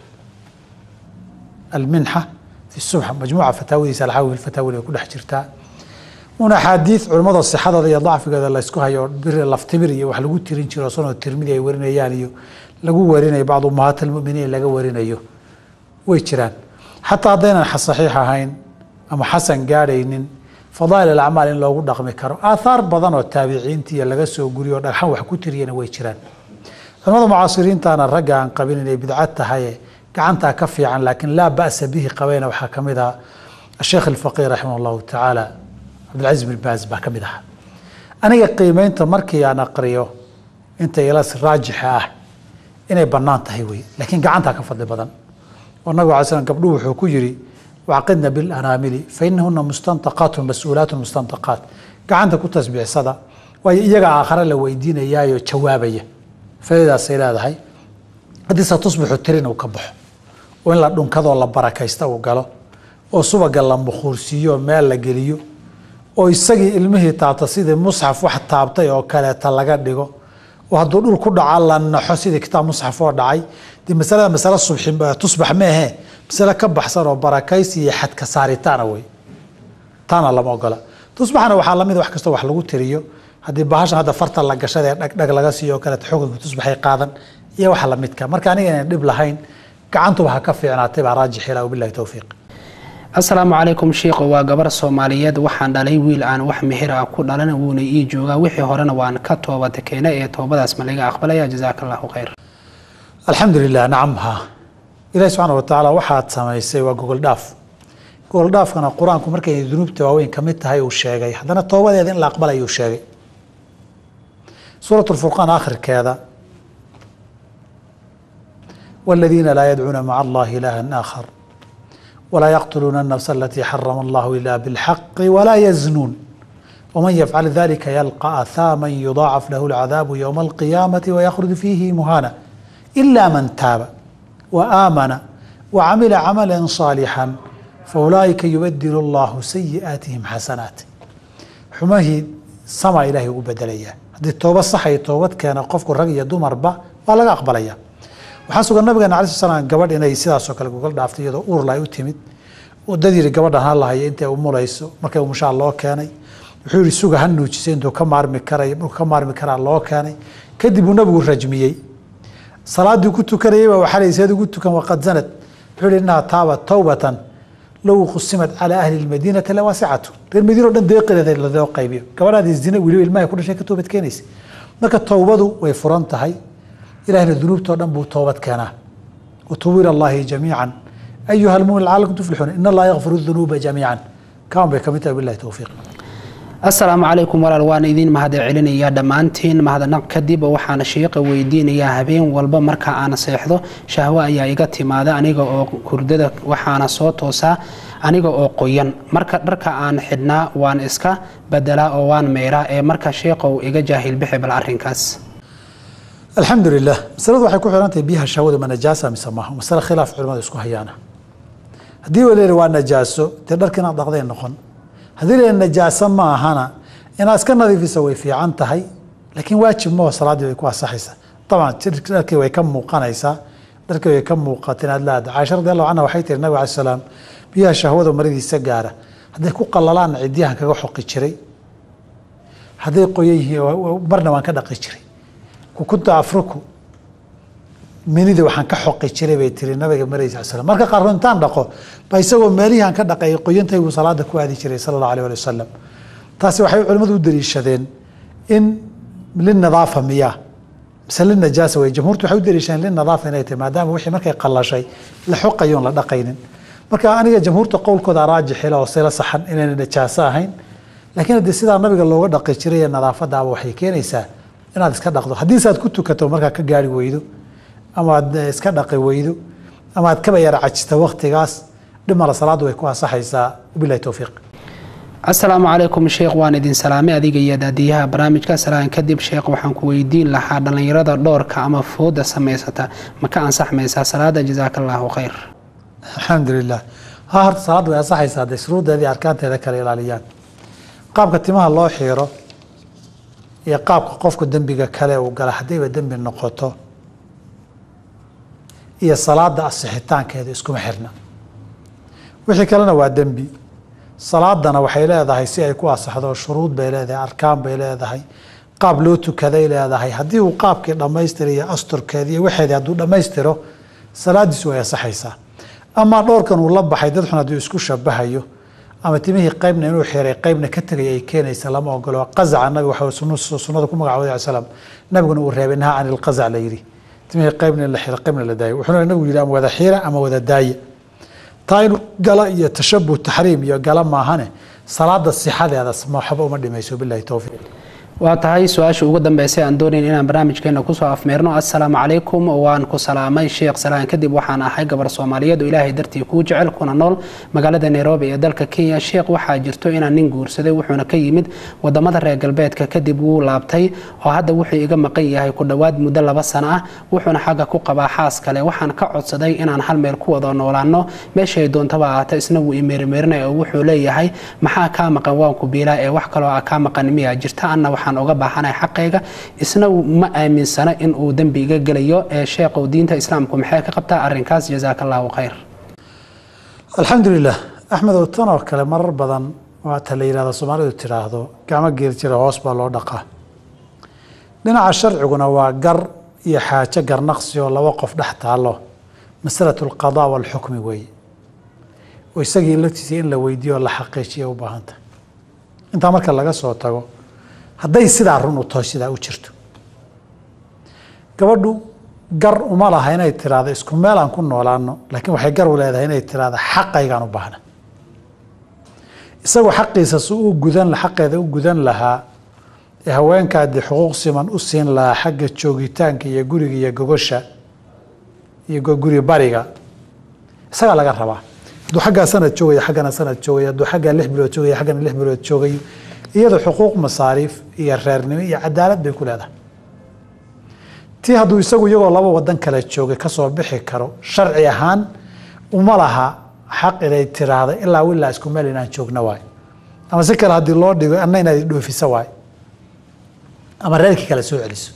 alminxa fi subxa majmuuca fataawadiisa alxaawi fataawi ay ku dhex jirtaa. una axaadiid culimmada sixadooda iyo dacfigooda laysku hayo, laftimir iyo wax lagu tirin jiro sanoo tirmidi ay warinayaan iyo lagu warinayo bacdu ummahaat almuminiin laga warinayo way jiraan. xataa haddaynan saxiix ahayn ama xasan gaadhaynin, fadaa'il alacmaal in loogu dhaqmi karo. aathaar badan oo taabiciintiiyo laga soo guriyo o dhagxan wax ku tiriyana way jiraan. culimada mucaasiriintaana ragga aan qabin inay bidco tahaye gacantaa ka fiican laakiin laa ba'sa bihi qabayna waxaa ka mid ah asheekh alfaqiih raximah allahu tacaala cabdilcaziz bin baaz baa ka mid aha. aniga qiimeynta markii aan aqriyo inta ila raajixa ah inay bannaan tahay wey, laakiin gacantaa ka fadli badan. oo nabigu alay slam gabdhuhu wuxuu ku yidhi wacqidna bilanaamili fainahuna mustanaqaatun mas-uulaatun mustanaqaat. gacanta ku tasbiixsada, waayo iyaga aakhare la weydiinayaayo jawaabaya. faa'iidadaasay leedahay. haddiise tusbixu tirin uu ka baxo, oo in la dhunkadoo la barakaysta uu galo, oo subaga la mukhuursiiyo meel la geliyo, oo isagii ilmihii taabta sidii musxaf wax taabtay oo kaleeta laga dhigo, oo hadduu dhul ku dhaca la naxo sidii kitaab musxaf oo dhacay. dee masalada masale subxi tusbax meehe, masale ka baxsan oo barakaysi iyo xadka saaritaana wey, taana lama ogola. tusbaxana waxaa lamid wax kastoo wax lagu tiriyo. haddii bahashan hadda farta la gashada ee dhagdhag laga siiyo oo kaleeta xukunka tusbaxay qaadan iyo waxa lamidka. marka aniga inaan dhib lahayn, gacantuba ha ka fiicnaatay baa raajix ilaa wabillahi towfiiq. assalaamu calaykum shiikhu, waa gabar soomaaliyeed. waxaan dhalay wiil aan wax mehir ah ku dhalan, wuuna ii joogaa. wixii horena waan ka toobad keenay, ee toobadaas ma laga aqbalaya? jazaaka allahu khayr. alxamdu lilah. nacam ha. ilahi subxaana wa tacaala waxaad samaysay waa gogol dhaaf. gogol dhaafkana qur-aanku markay dunuubta waaweyn ka mid tahay uu sheegay, haddana toobadeeda in la aqbalayuu sheegay. suurat lfurqaan akhirkeeda waladiina laa yadcuuna maca allahi ilaahan aakhar walaa yaqtuluuna الnafsa alatii xarama allahu ila biاlxaqi walaa yaznuun waman yafcal dalika yalqa ahaaman yudaacaf lahu اlcadaabu ywma alqiyaamati wayakhruj fiihi muhana ila man taaba waaamana wacamila camala صaalixا faulaa'ika yubadilu allahu sayi'aatihim xasanaat. xumahii sama ilahay ugu bedelaya. haddii tooba saxay toobad keena qofku rag iyo dumarba waa laga aqbalaya. waxaa sugan nabigeena alai sl slam gabadh inay sidaasoo kale gogol dhaaftay iyadoo uurla ay u timid. dad yiri gabadhan ha lahaya intay umulayso, markay umushaa loo keenay. wuxuu yihi suga ha nuujisay intuu ka maarmi karay, markuu ka maarmi karaa loo keenay. kadib uu nabigu rajmiyey. salaadii ku tukanayay baa waxaa la seed ugu tukan waqad zanad. wuxuu yihi innaha taabat tawbatan low qusimat calaa ahli lmadiinati lawaasicatu reer madiina o dhan deeqileeda ladoo qaybiyo gabadhaadii zina weliba ilmahay ku dhashay ka toobad keenaysa marka towbadu way furan tahay ilahna dunuubtao dhan buu toobad keenaa watuubu ila allahi jamiican ayuha almumin lacalakum tuflixuun in allaha yakfiru dunuuba jamiican kaan bay kamid tahay billahi towfiiq asalaamu calaykum walaal waan idiin mahad celinayaa dhammaantiin mahadnaq kadib waxaana sheeqa weydiinayaa habeen walba marka aan seexdo shahwo ayaa iga timaada aniga oo hurdada waxaana soo toosaa aniga oo qoyan marka dharka aan xidhnaa waan iska bedelaa oo waan meeraa ee marka sheeqow iga jaahil bixi bal arrinkaas alxamdulilah masaladu waxay ku xirantahay biyaha shahwada ma najaasa mise maaha masale khilaaf culimada isku hayaana haddii waleeri waa najaaso dee dharka inaad dhaqday noqon haddii la najaaso ma ahana inaad iska nadiifisa way fiican tahay laakiin waajib maho salaaddii way ku asaxaysaa dabcan dharkii way ka muuqanaysaa dharkii way ka muuqata inaad laada caaisha radi allahu canha waxay tiri nabig alai salaam biyaha shahwada maridiisa gaara hadday ku qalalaan cidyahan kaga xoqi jiray hadday qoyan yihiin marna waan ka dhaqi jiray kukunta afruku minida waxaan ka xoqi jiray bay tiri nabiga maraysa alai slam marka qaarkood intaan dhaqo ba isagoo meelihian ka dhaqay qoyantahay buu salaada ku aadi jiray sala allahu alayh ali wasalam taasi waxay culimmadu u daliishadeen in linadaafa miyaa mise linajaasa way jamhuurtu waxay u daliishadeen linadaafa inay tahay maadaama wixii markay qallashay la xoqayoon la dhaqaynin marka aniga jamhuurta qowlkooda raajixila oo sila saxan inayna najaaso ahayn laakiin haddii sidaa nabiga looga dhaqi jiray ee nadaafadaaba waxay keenaysaa inaad iska dhaqdo haddiise aad ku tukato markaa ka gaari weydo ama aad iska dhaqi weydo ama aad kaba yara cajista waktigaas dhimala salaaddu way ku asaxaysaa wabilahi towfiiq asalaamu calaykum sheekh waan idin salaamay adiga iyo daadiyaha barnaamijka salaan kadib sheekh waxaan ku weydiin lahaa dhallinyarada dhoorka ama fooda samaysata ma ka ansaxmaysaa salaada jazaaka allaahu khayr alxamdulilah ha horta salaadda way asaxaysaa hadday shuruuddeedii arkaanteeda kala ilaaliyaan qaabka timaha loo xiiro iyo qaabka qofku dembiga kale uu gala haddayba dembi noqoto iyo salaada asixitaankeeda iskuma xirna wixii kalena waa dembi salaadana waxay leedahay si ay ku asaxdo shuruud bay leedahay arkaan bay leedahay qaab loo tukaday leedahay haddii uu qaabkii dhammaystiriyo asturkeedi iyo waxeedii hadduu dhammaystiro salaadiisu way asaxaysaa amaa dhowrkan uu la baxay dad xun hadduu isku shabahayo ama timihii qaybna inuu xiray qaybna ka tegay ay keenaysa lama ogolo qazaca nabiga waxa sunnada ku magacooday alay slam nabiguna uu reebay naha can ilqazac la yidhi timihii qaybna la xira qaybna la daayo wuxuuna nabigu yidhi ama wada xira ama wada daaya taa inuu gala iyo tashabuh taxriim iyo gala maahane salaada sixadeeda waxba uma dhimayso bilahi towfiiq waa tahay su-aasha ugu dambeysay aan doonayn inaan barnaamijkeena kusoo afmeerno assalaamu calaykum waan ku salaamay sheekh salaan kadib waxaan ahay gabar soomaaliyeed oo ilaahay dartii kuu jecel kuna nool magaalada nairobi ee dalka kenya sheekh waxaa jirto inaan nin guursaday wuxuuna ka yimid wadamada reer galbeedka kadib wuu laabtay oo hadda wuxuu iga maqan yahay ku dhowaad muddo 2 sano ah wuxuuna xagga ku qabaa xaas kale waxaan ka codsaday inaan hal meel ku wada noolaano meeshay doontaba ahaato isna wuu imeermeerinay oo wuxuu leeyahay maxaa kaa maqan waan ku biilaa ee wax kaloo kaa maqan miyaa jirta anna waxaan uga baahanay xaqayga isna ma aaminsana in uu dambi iga galayo ee sheekhu diinta islaamku maxay ka qabtaa arrinkaas jazaaka allahu khayr alxamdulilah axmed oo tan oo kale marar badan waa ta la yidhahdo soomaalidu tidhaahdo gacmo geel jira hoos baa loo dhaqaa dhinaca sharciguna waa gar iyo xaajo garnaqsi oo 2 qof dhex taalo masalatu alqadaa walxukmi weeye oo isagii laftiisa in la weydiiyo la xaqiijiyo u baahanta intaa marka laga soo tago hadday sidaa run u taho sidaa u jirto gabadhu gar uma laha inay tiraahdo isku meel aan ku noolaano laakiin waxay gar u leedahay inay tiraahdo xaqaygaan u baahna isagoo xaqiisa si uu xaqeeda u gudan lahaa ee haweenkaadii xuquuq siman u siin lahaa xagga joogitaanka iyo guriga iyo gogosha iyo guri bariga isagaa laga rabaa hadduu xaggaa sanad joogaya xaggana sanad joogaya hadduu xaggaa 6 bilood joogaya xaggana 6 bilood joogayo iyadoo xuquuq masaariif iyo reernimo iyo cadaalad bay ku leedahay tii hadduu isagu iyagoo 2 wadan kale joogay ka soo bixi karo sharci ahaan uma laha xaq inay tiraahdo ilaa wilaa isku meel inaan joogna waay ama si kale haddii loo dhigo anna inaad dhoofisa waay ama reerkii kale soo celiso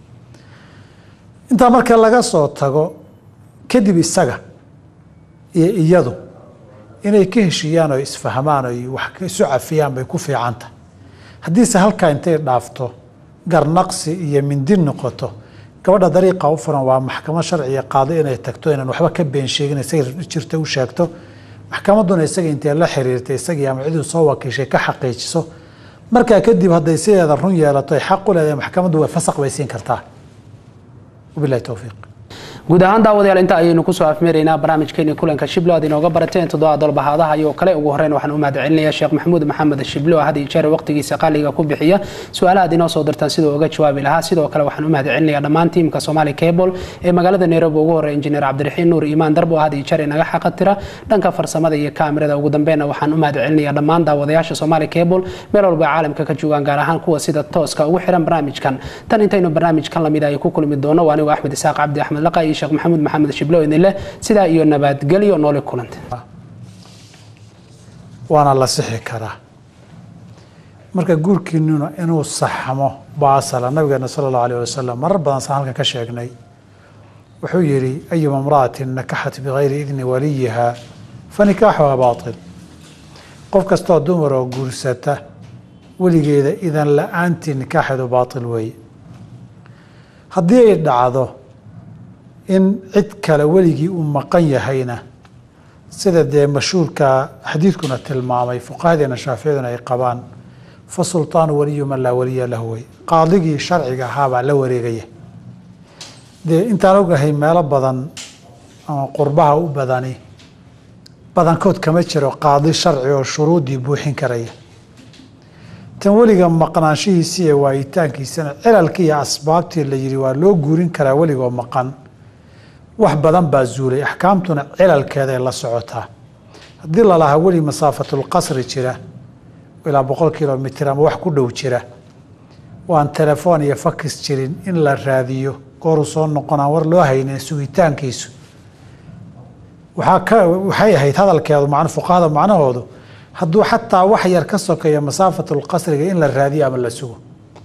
intaa marka laga soo tago kadib isaga iyo iyadu inay ka heshiiyaan oo isfahmaan oo wax isu cafiyaan bay ku fiicanta haddiise halkaa intay dhaafto garnaqsi iyo mindi noqoto gabadha dariiqa u furan waa maxkamad sharciya qaado inay tagto inaan waxba ka been sheegin say jirta u sheegto maxkamadduna isaga intee la xiriirtay isagii ama ciduu soo wakiishay ka xaqiijiso markaa kadib hadday sideeda run yeelato ay xaq u leedahay maxkamaddu way fasaq bay siin kartaa wabillahi towfiiq guud ahaan daawadayaal inta ayaynu kusoo afmeeraynaa barnaamijkeeni kulanka shiblo aad inooga barateen toddoba dalbahaadaha iyo kale ugu horeyn waxaan u mahadcelinayaa sheekh maxamuud maxamed shiblo had iyo jeer waqtigiisa qaaliga ku bixiya su'aalaha aad inoo soo dirtaan sidoo uga jawaabi lahaa sidoo kale waxaan u mahadcelinayaa dhammaan tiimka Somali Cable ee magaalada Nairobi ugu horeey injineer Cabdiraxiin Nuur Iimaan Darbo had iyo jeer inaga xaqatira dhanka farsamada iyo kaamirada ugu dambeeyna waxaan u mahadcelinayaa dhammaan daawadayaasha Somali Cable meel walba caalamka ka joogan gaar ahaan kuwa sida tooska ugu xiran barnaamijkan tan intaynu barnaamijkan la mid ah ku kulmi doono waa anigu Axmed Isaaq Cabdi Axmed Laqay sheekh maxamuud maxamed shiblo idin leh sidaa iyo nabadgelyo noole kulanta waana la sixi karaa marka guurkiinuna inuu saxamo baasala nabigeena sallallahu alayhi wasallam mar badan saan halkan ka sheegnay wuxuu yiri ayuma imra'atin nakahat bighayri idni waliha fanikaahuha baatil qof kastoo dumar oo guursata weligeeda idan la'aantii nikaaxeedu baatil weeye haddii ay dhacdo in cid kale weligii uu maqan yahayna sida dee mashhuurka xadiidkuna tilmaamay fuqahadeena shaaficiyaduna ay qabaan fa sultaanu waliyu man laa waliya lahu wey qaadigii sharciga ahaabaa la wareegaya dee intaan ogahay meelo badan ama qurbaha u badani badankood kama jiro qaadi sharci oo shuruuddii buuxin karaya tan weliga maqnaanshihiisii iyo waayitaankiisana cilalkii iyo asbaabtii la yidhi waa loo guurin karaa weligoo maqan wax badan baa zuulay axkaamtuna cilalkeeda ay la socotaa haddii lalahaa weli masaafatulqasri jira ilaa 100 kilomitir ama wax ku dhow jira waan telefoon iyo fakis jirin in la raadiyo goor soo noqonaan war loo haynin sugitaankiisu waxay ahayd hadalkeedu macna fuqaada macnahoodu hadduu xataa wax yar ka sokeeyo masaafatulqasriga in la raadiyo ama la sugo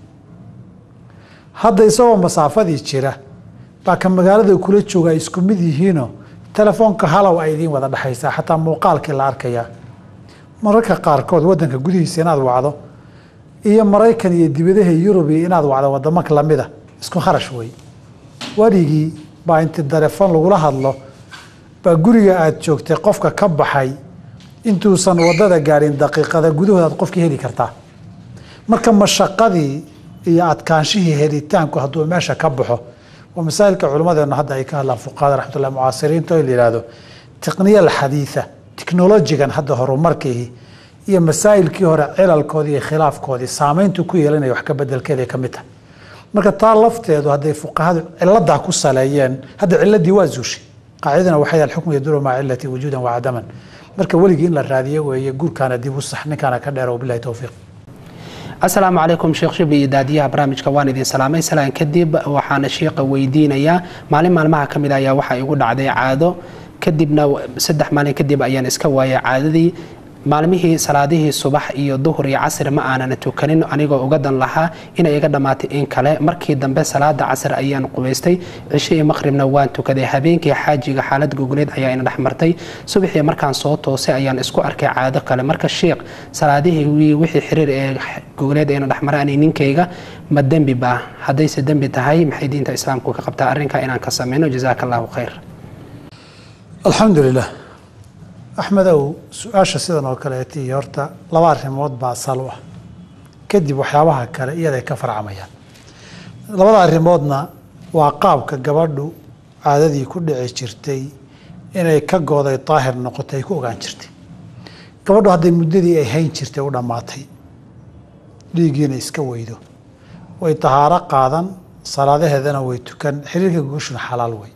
hadda isagoo masaafadii jira baa ka magaalada kula jooga isku mid yihiinoo telefoonka halow ay idiin wada dhaxaysaa xataa muuqaalkii la arkayaa mararka qaarkood waddanka gudihiisa inaad wacdo iyo Maraykan iyo dibadaha Yurub inaad wacdo wadamo lamida isku kharash wey warigii baa inta telefoon lagula hadlo baa guriga aad joogtay qofka ka baxay intuusan wadada gaarin daqiiqada gudahooda aad qofkii heli kartaa marka mashaqadii iyo adkaanshihii helitaanku hadduu meesha ka baxo ومسائل علماء هذا يكهلا فقهاء رحمة الله معاصرين تو اللي هذا التقنية الحديثة تكنولوجيا هذا هو مركه هي مسائل كيهرة علل الكودي خلاف كودي سامين تكوي لنا يحكى بدل كذا كمتها مركز طالفت هذا فقهاء علة دعكو الصلايين هذا علة ديوازوشي قاعدنا وحيد الحكم يدور مع علة وجودا وعدما مركز ولقين للرادية ويقول كان دي بصحن كان كدر وبالله توفيق السلام عليكم شيخ شبلي داديها برامج كوان idin salaamay salaan kadib waxaan sheekha weydiinayaa maalmaha kamid ayaa waxa igu dhacday caado kadibna 3 maalin kadib ayaan iska waayay caadadii maalmihii salaadihii subax iyo duhur iyo casr ma aanan tukanin anigoo uga dan lahaa inay iga dhamaatay in kale markii dambe salaada casr ayaan qubaystay cisho iyo maqribna waan tukaday habeenkii xaajiga xaalad gogoleed ayaa ina dhaxmartay subaxii markaan soo toosay ayaan isku arkay caado kale marka sheekh salaadihii wixii xiriir ee gogoleed ina dhaxmaraan ninkayga ma dambi baa hadayse dambi tahay maxay diinta islaamku ka qabtaa arrinka inaan ka sameeyno jazaakallahu khayr alxamdulillah أحمد أو سؤال سيدنا وكالاتي هرتا لبار رموت با صلوة كدب وحيابها كلا إيادا كفر عميان لبار رموتنا وعقاب كقبردو عاددي كل عشرتي إنا يكاقو ذا طاهر نقطة يكوغان شرتي قبردو هذا المددي أي هين شرتي ولا ماتي ليجينا يسكويدو ويطهارة قادا صلاة هذا ويتكن حريك قوشن حلال وي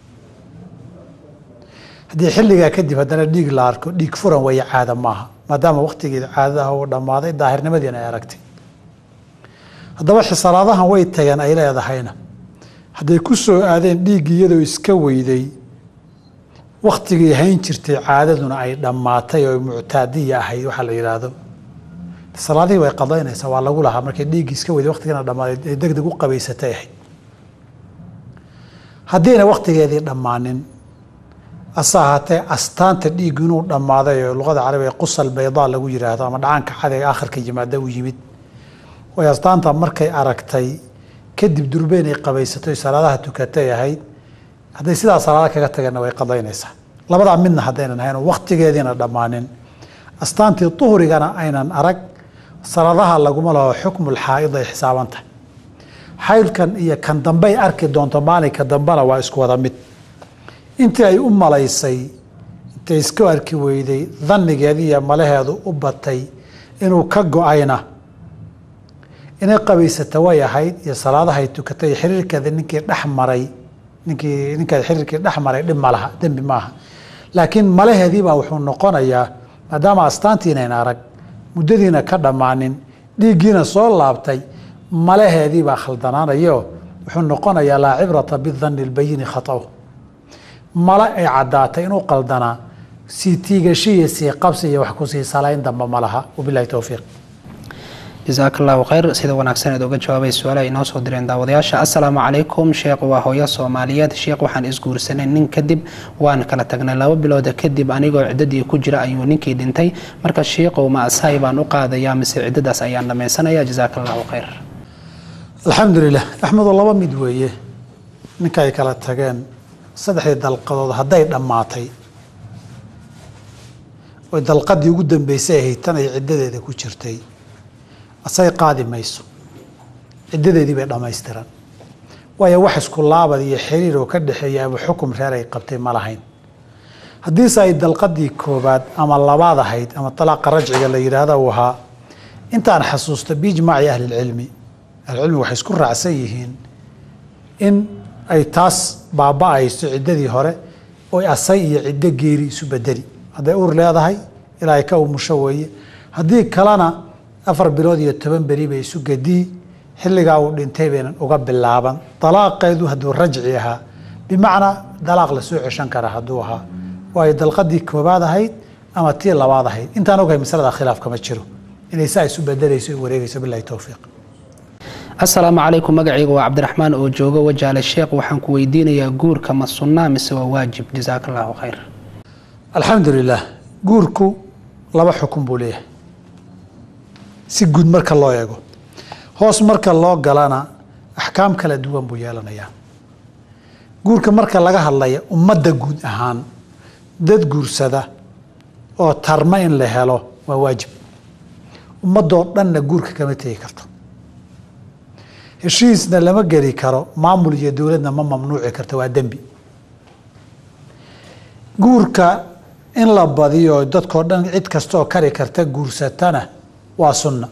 haddii xilligaa kadib haddana dhiig la arko dhiig furan way caada maaha maadaama waqtigeeda caadadaha uu dhammaaday daahirnimadiina ay aragtay haddaba salaadahan way tageen ay leedahayna hadday ku soo aadeen dhiiggii iyadoo iska weyday waqtigii hayn jirtay caadaduna ay dhammaatay oo muctaadiya ahayd waxaa la yidhaahdo salaadihii way qadaynaysaa waa lagu lahaa markay dhiiggii iska weyday waqtigiina dhammaaday ay degdeg u qabaysatay ahayd haddiina waqtigeedii dhammaanin asahatee astaanta dhiig inuu dhammaaday oo luqada carabiga qusal baydaa lagu yiraahdo ama dhacanka cadayga aakhirka yimaada uu yimid way astaanta markay aragtay kadib durbeyn ay qabaysatay salaadaha tukatay ahayd hadday sidaa salaada kaga tagana way qadaynaysaa labadaa midna haddaynan hayn oo wakhtigeediina dhammaanin astaantii duhrigana aynan arag saladaha laguma laho xukmul xaa'id ay xisaaban tahay xaydkan iyo kan dambey arki doonto maalinka dambena waa isku wada mid intii ay u malaysay intay isku arki weyday dhannigeedii iyo malaheedu u batay inuu ka go-ayna inay qabaysata way ahayd iyo salaadahay tukatay iyo xiriirkeeda ninkii dhex maray ninkeeda xiriirkii dhex maray dhib ma laha dembi maaha laakiin malaheedii baa wuxuu noqonayaa maadaama astaantiinayn arag muddadiina ka dhammaanin dhiiggiina soo laabtay malaheedii baa khaldanaanayo wuxuu noqonayaa laa cibrata bidanni lbayini khata'u male ay caddaatay inuu qaldanaa sii tiigashi iyo sii qabsi iyo wax ku sii salayn damba ma laha wabilahi towfiiq jazaaka allahu khayr sida wanaagsan eed uga jawaabay su-aalaha inoo soo direen daawadayaasha assalaamu calaykum sheekh waa hooyo soomaaliyeed sheekh waxaan isguursanay nin kadib waan kala tagnay 2 bilood kadib anigoo ciddadii ku jira ayuu ninkii dhintay marka sheekhow ma asahay baan u qaadayaa mise ciddadaas ayaan dhammaysanaya jazaaka allahu khayr alxamdulilah axmedoo laba mid weeye ninka ay kala tageen 3 dalqadood hadday dhammaatay oy dalqadii ugu dambeysay ahayd tan ay ciddadeeda ku jirtay asay qaadi mayso ciddadeedii bay dhammaystiran waayo wax isku laabad iyo xiriir oo ka dhexeeya ama xukum reer ay qabtay ma lahayn haddiise ay dalqadii koobaad ama labaad ahayd ama talaaqa rajciga la yidhaahda uu ahaa intaan xasuusto biijmaaci ahlilcilmi ahlucilmi waxay isku raacsan yihiin in ay taas baaba-ayso ciddadii hore oy asay iyo ciddo geeri isu bedeli hadday uur leedahay ilaa ay ka umusho weeye haddii kalena 4 bilood iyo 10 beri bay isu gadii xilligaa uu dhintay baynan uga bilaaban dalaaqeedu hadduu rajci ahaa bimacnaa dalaaq la soo ceshan kara hadduu ahaa waayo dalqadii koobaad ahayd ama tii labaad ahayd intaan ogahay masalada khilaaf kama jiro inay saa isu bedelayso ay wareegayso bilahi towfiiq assalaamu calaykum magacaygu waa cabdiraxmaan oo jooga wajaale sheekh waxaan ku weydiinayaa guurka ma sunnaa mise waa waajib jazaaka allahu khayr alxamdulilah guurku 2 xukun buu leeyahay si guud marka loo eego hoos marka loo galana axkaam kala duwan buu yeelanayaa guurka marka laga hadlaya ummadda guud ahaan dad guursada oo tarma in la helo waa waajib ummadoo dhanna guurka kama tegi karto heshiisna lama geli karo maamul iyo dowladna ma mamnuuci karto waa dembi guurka in la badiyo dadkoo dhan cid kastaoo kari karta guursatana waa sunna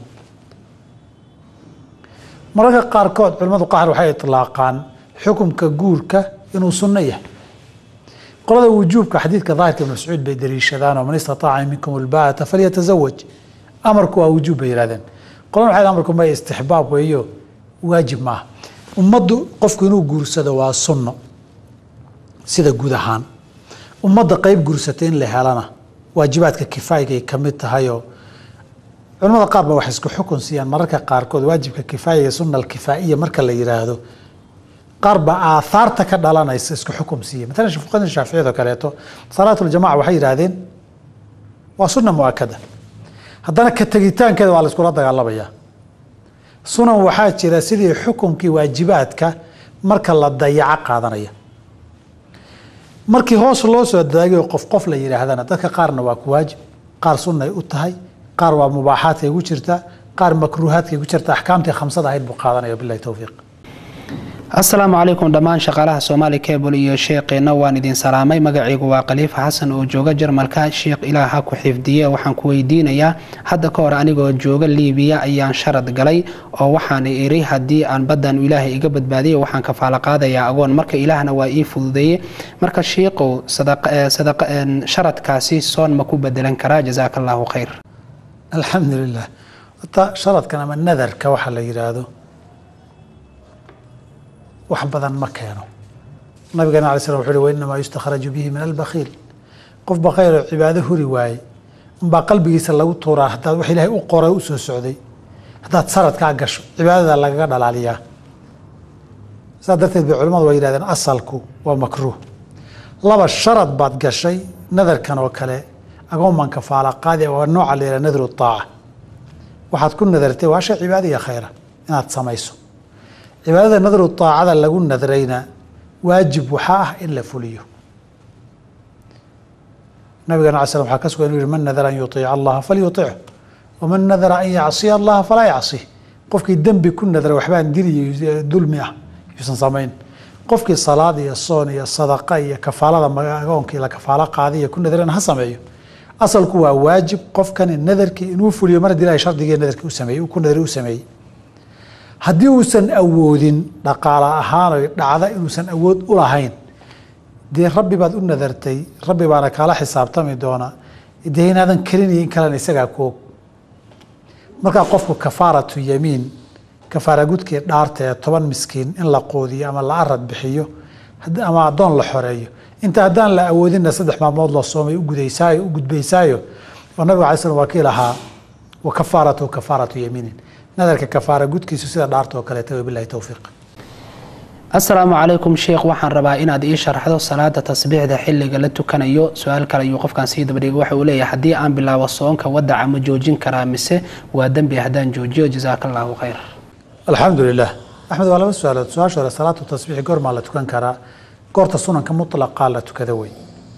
mararka qaarkood culimmadu qaar waxay itlaaqaan xukumka guurka inuu sunno yahay qolada wujuubka xadiidka daahirka ibn mascuud bay daliishadaan oo man istataaca minkum ulbaata falyatazawaj amarku waa wujuub bay yidhahdeen qolada waxay amarku ma istixbaab weeyo waajib maaha ummaddu qofku inuu guursado waa sunno sida guud ahaan ummadda qeyb guursata in la helana waajibaadka kifaayga ay ka mid tahayoo culamada qaar ba waxay isku xukun siiyaan mararka qaarkood waajibka kifaayiga sunna alkifaa'iya marka la yiraahdo qaar ba aahaarta ka dhalanaysa isku xukum siiya maalan fuqahaada shaaficiyada kaleeto salaatul jamaa waxay yiraahdeen waa sunna muakkada haddana ka tagitaankeeda waa la iskula dagaalamayaa sunan waxaa jira sidii xukunkii waajibaadka marka la dayaco qaadanaya markii hoos loo soo daagiyo qof la yiraahdana dadka qaarna waa ku waajib qaar sunnay u tahay qaar waa mubaaxaadkay ugu jirta qaar makruuhaadkay ugu jirta axkaamtii 5 ahayd buu qaadanaya billahi tawfiiq assalaamu calaykum dhammaan shaqaalaha Soomaali Cable iyo sheekheena waan idin salaamay magacaygu waa Khalifa Xasan oo jooga Jarmalka sheekh ilaaha ku xifdiye waxaan ku weydiinayaa hadda ka hor anigoo jooga Liibiya ayaan sharad galay oo waxaan iri haddii aan badan ilaahay iga badbaadiyo waxaan ka faala qaadayaa agoon marka ilaahna waa ii fududeeyay marka sheekhow sadaqa sharadkaasi soon ma ku bedelan karaa jazaakallahu khayr alxamdulilah sharadkan ama nadarka waxa la yiraahdo wax badan ma keeno nabigeena calaih salam wuxuu yihi wainamaa yustakhraju bihi min albakhiil qof bakhiil oo cibaado huri waaye unbaa qalbigiisa lagu tuuraa haddaad wax ilaahay u qoray u soo socday haddaad saradkaa gasho cibaadada lagaga dhalaaliyaa saa darteed bay culimmadu way yihahdeen asalku waa makruuh 2 sharad baad gashay nadarkan oo kale agooman kafaala qaadi waa nooca la yiraahdo nadru taaca waxaad ku nadartay waa shay cibaadiya khayra inaad samayso cibaadada nadru taacada lagu nadrayna waajib waxa ah in la fuliyo nabigana calaih salam waxaa ka sugan inuu yihi man nadara an yuطiica allaha falyutichu waman nadara an yacsiya allaha falaa yacsih qofkii dembi ku nadara waxbaan diliyo dulmi ah yuusan samayn qofkii salaad iyo soon iyo sadaqa iyo kafaalada agoonkii la kafaalo qaadiya ku nadarana ha sameeyo asalku waa waajib qofkani nadarkii inuu fuliyo mar haddii ilahay shardigii nadarkii u sameeyey ku nadari u sameeyey haddii uusan awoodin dhaqaale ahaan oy dhacda inuusan awood u lahayn dee rabbi baad u nadartay rabbi baana kaala xisaabtami doona dee inaadan kelinayo in kalena isagaa ku og markaa qofku kafaaratu yamiin kafaara gudkii dhaarta ee 10 miskiin in la qoodiyo ama la arad bixiyo ama addoon la xoreeyo inta haddaan la awoodinna 3 maalmood loo soomay u gudbaysaayo oo nabiga calay slam waa kii lahaa wa kafaaratu yamiinin nadarka kafaara gudkiisu sida dhaarta oo kaleeta wabillahi towfiiq asalaamu calaykum sheekh waxaan rabaa inaad ii sharaxdo salaada tasbiixda xilliga la tukanayo su-aal kale ayuu qofkan sii dabadhigay waxa uu leeyahay haddii aan bilaabo soonka wadaca ma joojin karaa mise waa dembi haddaan joojiyo jazaaka allahu khayr alxamdu lilah axmed waa laba su-aalood su-aasha hore salaatu tasbiixi goormaa la tukan karaa goorta sunanka mutlaqaa la tukada wey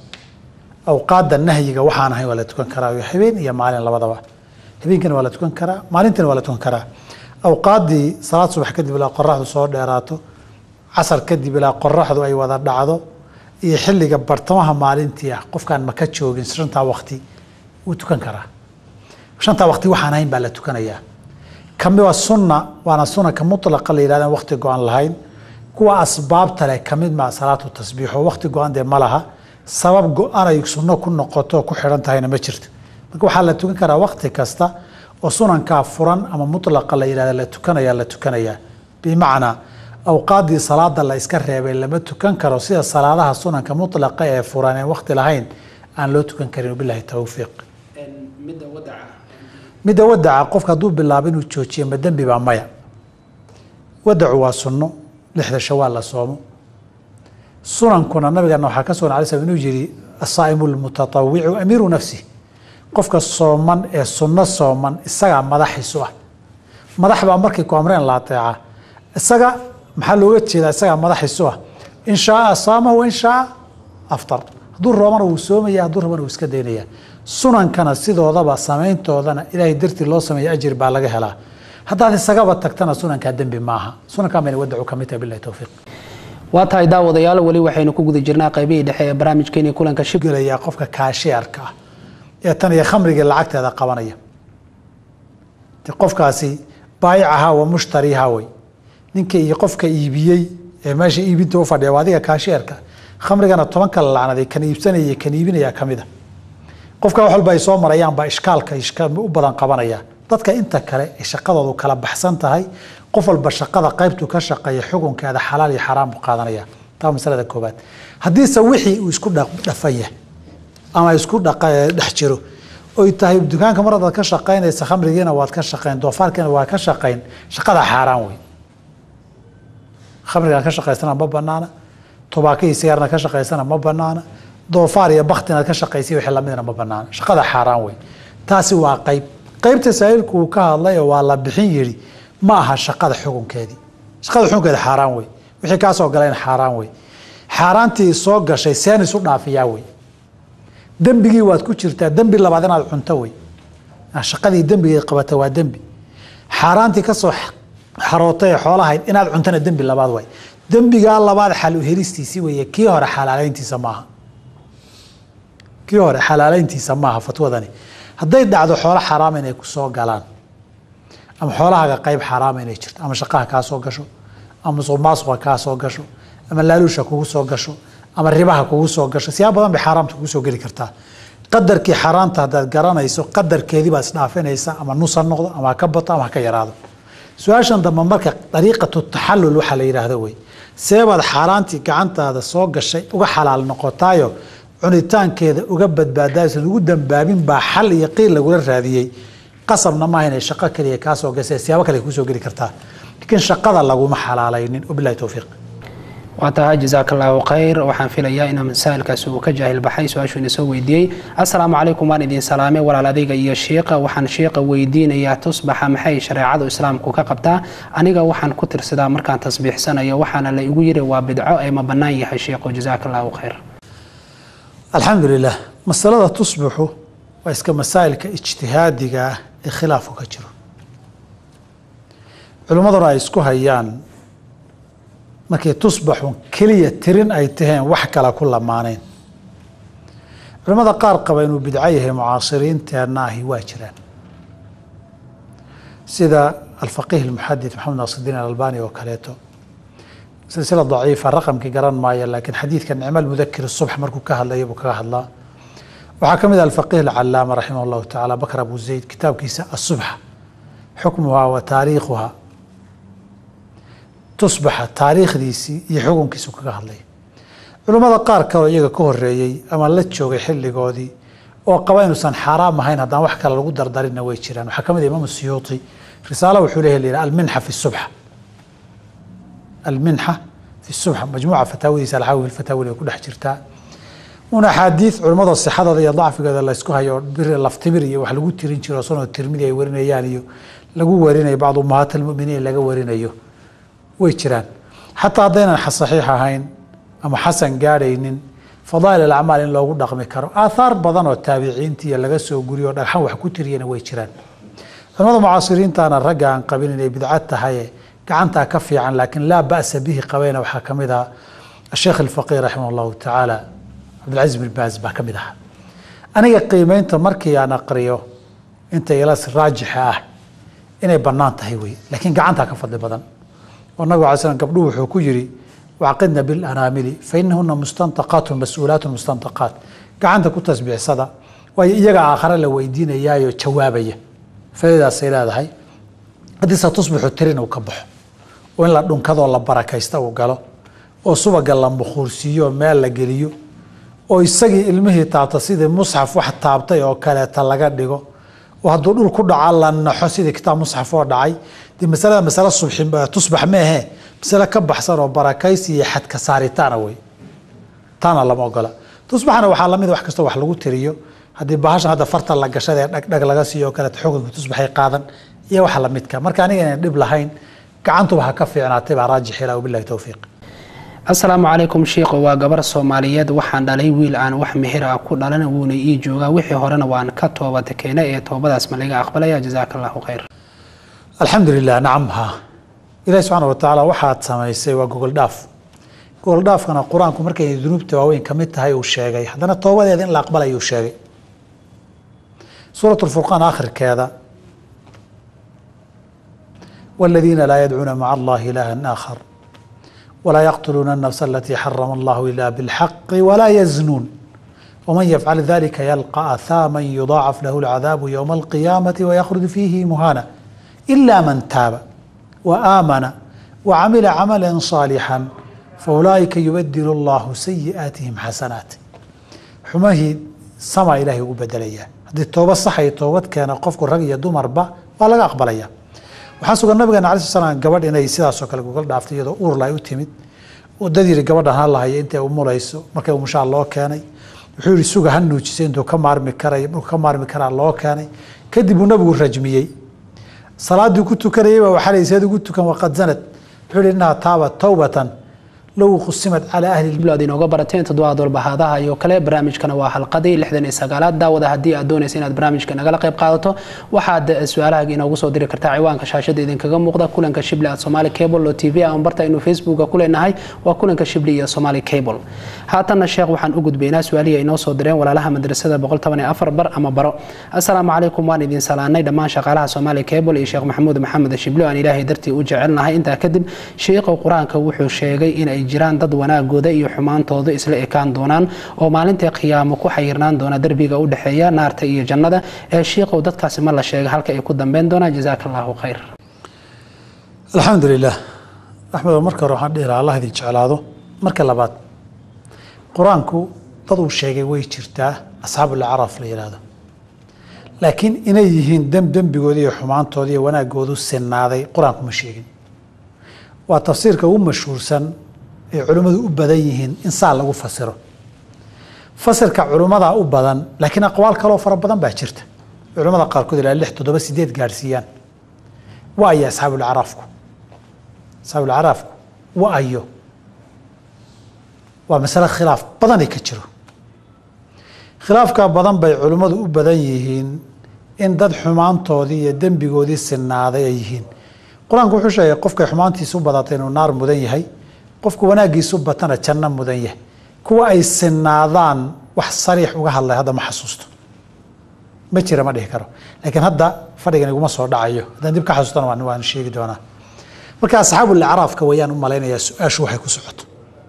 awqaadda nahyiga waxaan ahayn waa la tukan karaa habeen iyo maalin labadaba habeenkana waa la tukan karaa maalintana waa la tukan karaa awqaaddii salaad subax kadib ilaa qoraxdu soo dheeraato casar kadib ilaa qoraxdu ay wada dhacdo iyo xilliga bartamaha maalintii ah qofkaan maka joogin 5 waqti wuu tukan karaa 5 waqti waxaan ahayn baa la tukanayaa kami waa sunna waana sunanka mutlaqa la yidhahdan waqti go-an lahayn kuwa asbaabta leh kamid maa salaatu tasbiixo waqti go-an dee ma laha sabab go-an ay sunno ku noqoto ku xidhan tahayna ma jirto marka waxaa la tukan karaa waqti kasta oo sunankaa furan ama mutlaqa la yidhahda la tukanayaa bimacnaa awqaaddii salaada la iska reebay lama tukan karo sida salaadaha sunanka mutlaqa ee furan ee waqti lahayn aan loo tukan karin billahi tawfiiq midda wadaca qofka hadduu bilaabo inuu joojiyo ma dembi baa maya wadacu waa sunno 6 shawaal la soomo sunankuna nabigana waxaa ka sugan alay slam inuu yidhi asaa'imu lmutatawicu amiiru nafsi qofka sooman ee sunno sooman isagaa madaxiisu ah madax baa markay ku amreen la ateeca isaga maxaa looga jeedaa isagaa madaxiisu ah in shaaa saama wa in shaaa aftar hadduu roobana wuu soomaya hadduu rabana wuu iska daynaya sunankana sidoodaba samayntoodana ilaahay dartii loo sameeya ajir baa laga helaa haddaad isagaba tagtana sunankaa dembi maaha sunankaa mayna wadacu ka mid tahay billahi towfiiq waa tahay daawadayaal weli waxaynu ku guda jirnaa qaybihii dhexe ee barnaamijkeeni kulanka gelayaa qofka kaashiarka ah ee tan iyo khamrigii lacagteeda qabanaya qofkaasi baayicaha wa mushtariha wey ninka iyo qofka iibiyey ee meesha iibinta u fadhiya waa adiga kaashiarka khamrigana 10 kala lacnaday kan iibsanaya kan iibinaya kamida qofka wax walba ay soo marayaan baa ishkaalka u badan qabanaya dadka inta kale ee shaqadoodu kala baxsan tahay qof walba shaqada qaybtu ka shaqeeya xukunkeeda xalaal iyo xaraam u qaadanaya taa masalada koobaad haddiise wixii uu isku dhafaya ama isku dhex jiro oy tahay dukaanka mar hadaad ka shaqaynaysa khamrigiina waad ka shaqayn doofaarkiina waad ka shaqayn shaqada xaaraan wey khamrigaan ka shaqaysana ma banaana tubaako iyo sigaarna ka shaqaysana ma banaana doofaar iyo bakti inaad ka shaqaysay wixii lamidna ma banaana shaqada xaaraan wey taasi waa qaybta saa'ilku uu ka hadlay oo waa la bixin yidhi ma aha shaqada xukunkeedii shaqada xukunkeeda xaaraan wey wixii kaa soo galayna xaaraan wey xaaraantii soo gashay seen isu dhaafiyaa wey dembigii waad ku jirtaa dembi labaad inaad cunto wey shaqadii dembigeed qabata waa dembi xaaraantii kasoo xarootay ee xoolahayd inaad cuntana dembi labaad way dembigaa labaad xal u helistiisii weeye kii hore xalaaleyntiisa maaha kii hore xalaaleyntiisa maaha fatwadani hadday dhacdo xoolo xaraama inay ku soo galaan ama xoolahaaga qayb xaraama inay jirto ama shaqaha kaa soo gasho ama musuqmaasuqa kaa soo gasho ama laaluusha kugu soo gasho ama ribaha kugu soo gasho siyaab badan bay xaaraamta kugu soo geli kartaa qadarkii xaaraamta haddaad garanayso qadarkeedii baad isdhaafinaysa ama nus ha noqdo ama ha ka bato ama ha ka yaraado su-aashan dambe marka dariiqatu taxallul waxaa la yidhaahdo wey seebaad xaaraantii gacantaada soo gashay uga xalaal noqotaayo cunitaankeeda uga badbaadaysan ugu dambaabin baa xal iyo qiil lagula raadiyey qasabna maaha inay shaqo keliya kaa soo gasay siyaabo kale kusoo geli kartaa laakiin shaqada laguma xalaalaynin wabillahi towfiiq waa tahay jazaaka allahu khayr waxaan filayaa inaa masaa'ilkaasi uu ka jaahil baxay su-aashuu ina soo weydiiyey assalaamu calaykum waan idin salaamay walaal adayga iyo shiiqa waxaan shiiqa weydiinayaa tusbaxa maxay shareecadu islaamku ka qabtaa aniga waxaan ku tirsadaa markaan tasbiixsanayo waxaana la igu yiri waa bidco ee ma bannaan yahay shiiqo jazaaka allahu khayr alxamdu lilah masalada tusbaxu waa iska masaa'ilka ijtihaadiga ah ee khilaafku ka jiro culimmaduna ay isku hayaan markay tusbaxu keliya tirin ay taheen wax kale ku lamaaneen culimmada qaar qaba inuu bidco yahay mucaasiriinteenna ahi waa jiraan sida alfaqiih almuxadith maxamed naasirudiin alalbani oo kaleeto silsila daciifa raqamkii garan maayo laakiin xadiidka nicmo almudakir subx markuu ka hadlaya buu kaga hadlaa waxaa ka mid ah alfaqiih alcalaama raximah allahu tacaala bakr abu zayd kitaabkiisa asubxa xukmuhaa wa taariikhuhaa tusbaxa taariikhdiisii iyo xukunkiisu kaga hadlaya culimmada qaar kaloo iyaga ka horeeyey ama la joogay xilligoodii oo qaba inuusan xaaraam ahayn haddaan wax kale lagu dardarinna way jiraan waxaa ka mid ah imaam siyuuti risaalo wuxuu leeyahay la alminxa fi subxa alminxa fi subxa majmuuca fataawadiisa alxaawi alfataawi ay ku dhex jirtaa una axaadiid culimmada sixadooda iyo dacfigeeda la isku hayo laftimir iyo wax lagu tirin jiro sunoo tirmidi ay warinayaan iyo lagu warinayo bacdu ummahaat almuminiin laga warinayo way jiraan xataa haddaynan saxiix ahayn ama xasan gaadhaynin fadaa'il alacmaal in loogu dhaqmi karo aathaar badan oo taabiciintiiyo laga soo guriyo o dhagxan wax ku tiriyana way jiraan culimada mucaasiriintaana ragga aan qabin inay bidca tahaye gacantaa ka fiican laakiin laa ba'sa bihi qabayna waxaa ka mid ah asheekh alfaqiih raximah allahu tacaala cabdilcaziz bin baaz baa ka mid ahaa aniga qiimeynta markii aan aqriyo inta ilas raajixa ah inay bannaan tahay wey laakiin gacantaa ka fadli badan oo nabigu alay slam gabdhuhu wuxuu ku yidhi wacqidna bilanaamili fainahuna mustanaqaatun mas-uulaatun mustanaqaat gacanta ku tasbiixsada waayo iyaga aakhare la weydiinayaayo jawaabaya faa'iidadaasay leedahay haddiise tusbixu tirin uu ka baxo oo in la dhunkadoo la barakaysta uu galo oo subaga la mukhuursiiyo oo meel la geliyo oo isagii ilmihii taabta sidii musxaf wax taabtay oo kaleeta laga dhigo oo hadduu dhul ku dhaca la naxo sidii kitaab musxaf oo dhacay dee masalada masale tusbax meehe masale ka baxsan oo barakaysi iyo xadka saaritaana wey taana lama ogola tusbaxna waxaa lamid wax kastoo wax lagu tiriyo haddii bahashan hadda farta la gashadee dhagdhag laga siiyo oo kaleeta xukunka tusbaxay qaadan iyo waxa lamidka marka aniga inaan dhib lahayn gacantuba ha ka fiicnaatay baa raajix ilaa wabillahi towfiiq asalaamu calaykum sheikhu waa gabar soomaaliyeed waxaan dhalay wiil aan wax mehir ah ku dhalan wuuna ii joogaa wixii horena waan ka toobada keenay ee toobadaas ma laga aqbalaya jazaaka allahu khayr alxamdu lilah nacam ha ilahi subxaana watacaala waxaad samaysay waa gogol dhaaf gogol dhaafkana qur-aanku markay dunuubta waaweyn ka mid tahay uu sheegay haddana toobadeeda in la aqbalay uu sheegay suurat lfurqaan akhirkeeda waladiina laa yadcuuna maca allahi ilaahan aakhar ولا يقتلون النفس التي حرم الله إلا بالحق ولا يزنون ومن يفعل ذلك يلقى أثاما يضاعف له العذاب يوم القيامة ويخرج فيه مهانا إلا من تاب وآمن وعمل عملا صالحا فأولئك يبدل الله سيئاتهم حسنات حماه سما إلهي وبدليا هذه التوبة الصحية توبة كان قفك الرقي يدوم أربع ولا أقبل إياه waxaa sugan nabigeena alai sl slam gabadh inay sidaasoo kale gogol dhaaftay iyadoo uurla ay u timid oo dadiiri gabadhan ha lahaya intay umulayso markay umushaa loo keenay wuxuu yihi suga ha nuujisay intuu ka maarmi karay markuu ka maarmi karaa loo keenay kadib uu nabigu rajmiyey salaadii ku tukanayay baa waxaa layihi seed ugu tukan waqad zanad wuxuu yihi innaha taabat tawbatan low qusimad calaa ahli aad inooga barateen toddobaad walbahaadaha iyo kale barnaamijkana waa xalqadii 69aad daawada haddii aad doonaysa inaad barnaamijka nagala qayb qaadato waxaad su-aalaha inoogu soo diri kartaa ciwaanka shaashada idinkaga muuqda kulanka shibli at somali cable oo tv aan barta inuu facebooka ku leenahay waa kulanka shibli iyo somali cable haatanna sheekh waxaan u gudbaynaa su-aalihi ay noo soo direen walaalaha madrasada 114 bar ama baro assalaamu calaykum waan idin salaanay dhammaan shaqaalaha somali cable iyo sheekh maxamuud maxamed shibli aan ilaahay dartii u jecelnahay intaa kadib sheekhu qur-aanka wuxuu sheegay in ay jiraan dad wanaagooda iyo xumaantooda isla ekaan doonaan oo maalintii qiyaamo ku xayirnaan doona darbiga u dhaxeeya naarta iyo jannada ee sheekhu dadkaasi ma la sheegay halka ay ku dambeyn doonaan jazaaka allahu khayr alxamdu lilah axmed marka hore waxaan dhihi lahaa allah idin jeclaado marka labaad qur-aanku dad uu sheegay way jirtaa asxaabulacraaf la yidhaahdo laakiin inay yihiin dembigooda iyo xumaantooda iyo wanaagoodu sinaaday qur-aanku ma sheegin waa tafsiirka ugu mashhuursan ee culimmadu u badan yihiin in saa lagu fasiro fasirka culimmadaa u badan laakiin aqwaal kaloo fara badan baa jirta culimmada qaarkood ilaa 6 7 8 gaarsiiyaan waa ayo asxaabulacraafku waa ayo waa masale khilaaf badanay ka jiro khilaafka badan bay culimmadu u badan yihiin in dad xumaantoodii iyo dembigoodii sinaaday ay yihiin. qur-aanku wuxuu sheegay qofkay xumaantiisu badatay inuu naar mudan yahay, qofku wanaaggiisu batana janno mudan yahay. kuwa ay sinaadaan wax sariix uga hadlay hadda ma xasuusto, ma jira, ma dhihi karo. laakiin hadda fadhigan iguma soo dhacayo, haddaan dib ka xasuustana waan sheegi doonaa. marka asxaabul acraafka wayaan u malaynayaa su-aashu waxay ku socoto.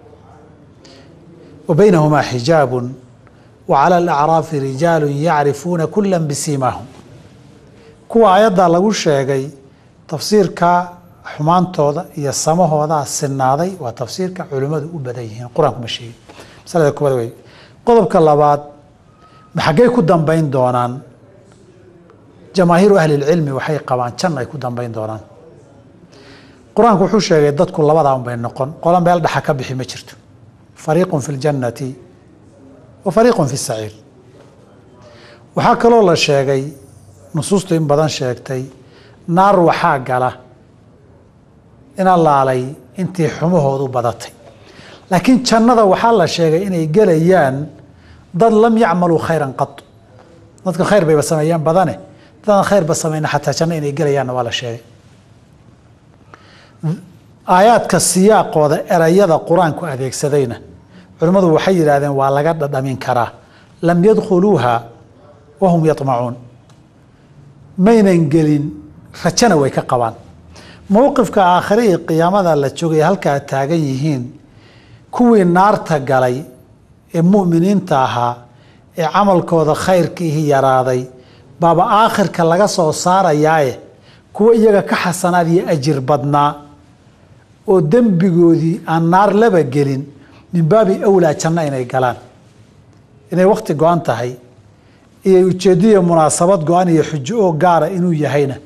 wa baynahumaa xijaabun wa cala alacraafi rijaalun yacrifuuna kula bisiimaahum. kuwa aayaddaa lagu sheegay tafsiirka xumaantooda iyo samahooda sinaaday waa tafsiirka culimmadu u badan yihiin, qur-aanku ma sheegin. masalada koowaad wey. qodobka labaad, maxaggay ku dambayn doonaan? jamaahiiru ahli lcilmi waxay qabaan janna ay ku dambayn doonaan. qur-aanku wuxuu sheegay dadku labadaa unbay noqon, qola meel dhaxa ka bixi ma jirto. fariiqun fi ljannati wa fariiqun fi saciir. waxaa kaloo la sheegay, nusuustu in badan sheegtay, naar waxaa gala in allaalay intii xumahoodu badatay. laakiin jannada waxaa la sheegay inay gelayaan dad lam yacmaluu khayran qad. dadka khayr bayba sameeyaan badane, dadaan khayrba samayna xataa janno inay gelayaanna waa la sheegay. aayaadka siyaaqooda erayada qur-aanku adeegsadayna culimmadu waxay yidhaahdeen waa laga dhadhamin karaa. lam yadkhuluuha wahum yaطmacuun, maynan gelin rajana way ka qabaan. mowqifka aakhire iyo qiyaamada la joogay halkaa taagan yihiin kuwii naarta galay ee mu'miniinta ahaa ee camalkooda khayrkiihi yaraaday baaba aakhirka laga soo saarayaaye kuwa iyaga ka xasanaad iyo ajir badnaa oo dembigoodii aan naar laba gelin min baabi awlaa janno inay galaan. inay wakhti go-an tahay iyo ujeeddiyo munaasabad go-an iyo xujo oo gaara inuu yahayna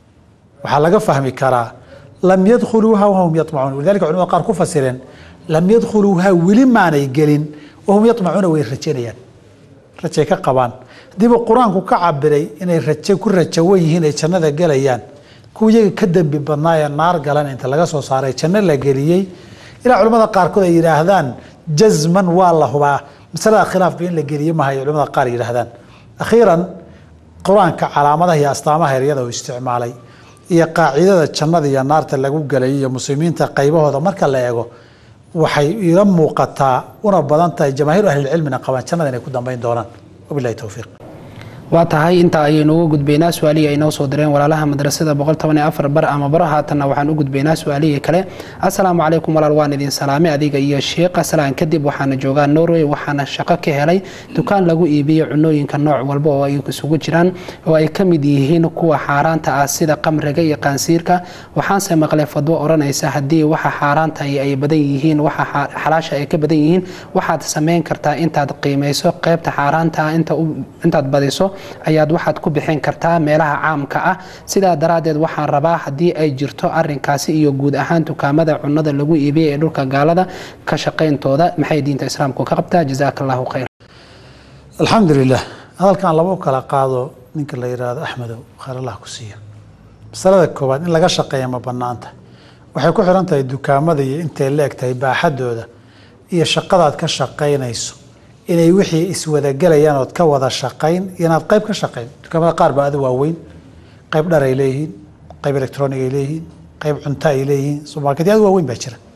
waxaa laga fahmi karaa. lam yadkhuluuha wahum yaطmacuun, walidalika culimada qaar ku fasireen lam yadkhuluuha weli maanay gelin wahum yaطmacuuna way rajaynayaan, rajay ka qabaan. haddiiba qur-aanku ka cabiray inay ku rajawan yihiin ay jannada gelayaan, kuwa iyaga ka dembi badnaa ee naar galan inta laga soo saaray janno la geliyey, ilaa culimmada qaarkood ay yidhaahdaan jazman waa la hubaa. masalada khilaafba in la geliye mahay culimada qaar yidhaahdaan. akhiiran qur-aanka calaamadaha iyo astaamaha eryada uu isticmaalay iyo qaacidada jannada iyo naarta lagu gelay iyo muslimiinta qaybahooda marka la eego waxay ila muuqataa una badan tahay jamaahiiru ahlilcilmina qabaan jannada inay ku dambayn doonaan. wabilahi towfiiq. waa tahay intaa ayaynu uga gudbaynaa su-aalihii ay noo soo direen walaalaha madrasada 114 bar ama baro. haatanna waxaan u gudbaynaa su-aalihii kale. assalaamu calaykum walaal, waan idin salaamay adiga iyo sheekha. salaan kadib waxaana joogaa Norway, waxaana shaqo ka helay dukaan lagu iibiyo cunooyinka nooc walba oo ay isugu jiraan oo ay ka mid yihiin kuwa xaaraanta ah sida qamriga iyo qaansiirka. waxaanse maqlay fadwo oranaysa haddii waxa xaaraanta ay badan yihiin waxa xalaasha ay ka badan yihiin waxaad sameyn kartaa intaad qiimeyso qaybta xaaraanta intaad badiso ayaad waxaad ku bixin kartaa meelaha caamka ah. sidaa daraadeed waxaan rabaa haddii ay jirto arinkaasi iyo guud ahaan dukaamada cunada lagu iibiyay ee dhulka gaalada ka shaqayntooda maxay diinta islaamku ka qabtaa? jazaaka allahu khayr. alxamdulilah. hadalkan laba u kala qaado ninka la yidhaahdo axmedow khayr allah ku siiya. masalada koowaad in laga shaqeeya ma banaanta, waxay ku xiran tahay dukaamada iyo intay la eg tahay baaxadooda iyo shaqadaad ka shaqaynayso inay wixii iswadagelayaan ood ka wada shaqayn iyo inaad qayb ka shaqayn. dukaamada qaar baa adi waaweyn, qayb dhar ay leeyihiin, qayb electronic ay leeyihiin, qayb cunto ay leeyihiin, supermarket aad waaweyn baa jira.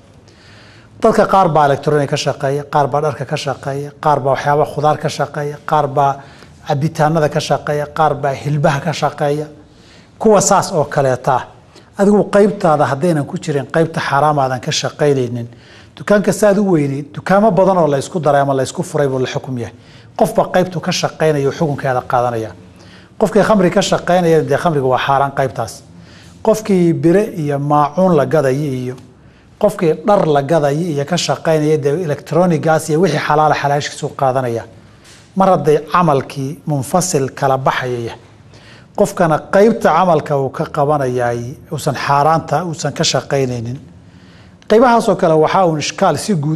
dadka qaar baa electronic ka shaqeeya, qaar baa dharka ka shaqeeya, qaar baa waxyaaba khudaar ka shaqeeya, qaar baa cabitaanada ka shaqeeya, qaar baa hilbaha ka shaqeeya. kuwa saas oo kaleeta adigu qaybtaada haddaynan ku jirin qaybta xaaraamaadan ka shaqaynaynin dukaanka saad u weyni dukaamo badan oo la isku daray ama la isku furay buu la xukum yahay. qofba qaybtu ka shaqaynayo xukunkeeda qaadanaya. qofkii khamri ka shaqaynaya dee khamriga waa xaaraan qaybtaas. qofkii bire iyo maacuun la gadaya iyo qofkii dhar la gadaya iyo ka shaqaynaya dee electronigaas iyo wixii xalaala xalaashiisu qaadanaya. mar hadday camalkii munfasil kala baxayaya qofkana qaybta camalka uu ka qabanayay uusan xaaraanta uusan ka shaqaynaynin. qaybahaasoo kale waxaa uun ishkaal si guud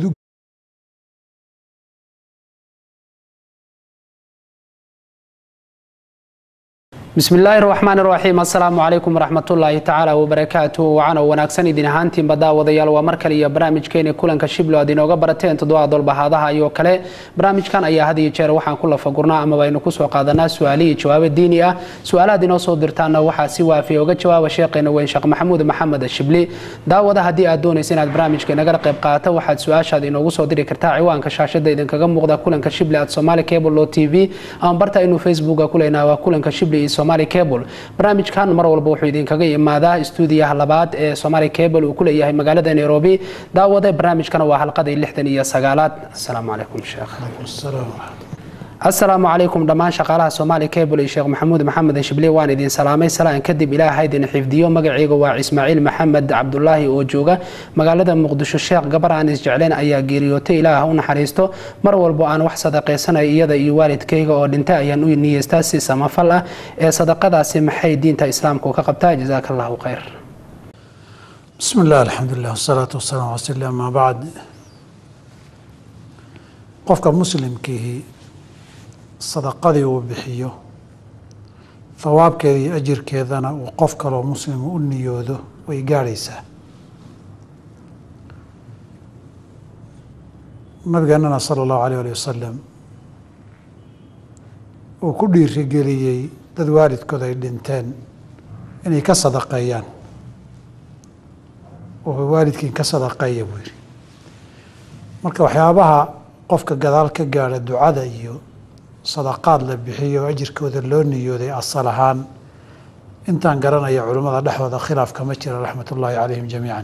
بسم الله الرحمن الرحيم السلام عليكم ورحمة الله تعالى وبركاته وعنا وناكسن إذن هانتين بدا وضيال ومركلي برامج كيني كلن كشبلو أدين وقبرتين تدوى دول بهذا أيو كلي برامج كان أي هذه يجير وحان كل فقرنا أما بينكوس وقادنا سؤالي جواب الدينية سؤالات دينو صدرتانا وحا سوا في وقت جواب شيقين وين شق محمود الشبلي داودا هدي أدوني سنة برامج كينا قرق يبقاته وحد سؤال شادينو صدري كرتاعي وان كشاشة إذن كغم مغدا كلن كشبلي أد سومالي كيبل لو تي في أم برتا إنو فيسبوك كلنا وكلن كشبلي سومالي كيبل برامج كان مر walba wuxuu idin kaga imaadaa stuudiyaha labaad ee Somali Cable uu ku leeyahay magaalada Nairobi daawada barnaamijkan waa xalqadii 69aad assalaamu alaykum sheekh السلام عليكم دمان شقالها Somali Cable الشيخ محمد الشبلي وان idin salaamay salaan kadib ilaahay idin xifdiyo magacayga waa Ismaaciil Maxamed Cabdullaahi oo jooga magaalada Muqdisho sheekh gabar aan isjecleen ayaa geeriyootay ilaahay u naxariisto mar walba aan wax sadaqaysanay iyada iyo waalidkayga oo dhintay ayaan u niyeystaa si samafal ah ee sadaqadaasi maxay diinta islaamku ka qabtaa jazaakallahu khayr بسم الله الحمد لله والصلاة والسلام على رسول الله ما بعد قفك مسلم كيه صدقادي وبحيو ثواب كذي أجر كذانا وقفك لو مسلم ونيوده ويقاريسه نبينا صلى الله عليه وسلم وكل رجالي تدوارد كذا الدنتان إني كصدقيان ووالد كين كصدقية ويري مركب وحيابها قفك جدال كجار الدعاء إيو صدقات لبحية وأجر كذا اللون يودي الصلاحان إنت أنقرنا يا علماء نحو ذا خلاف كمشر رحمة الله عليهم جميعا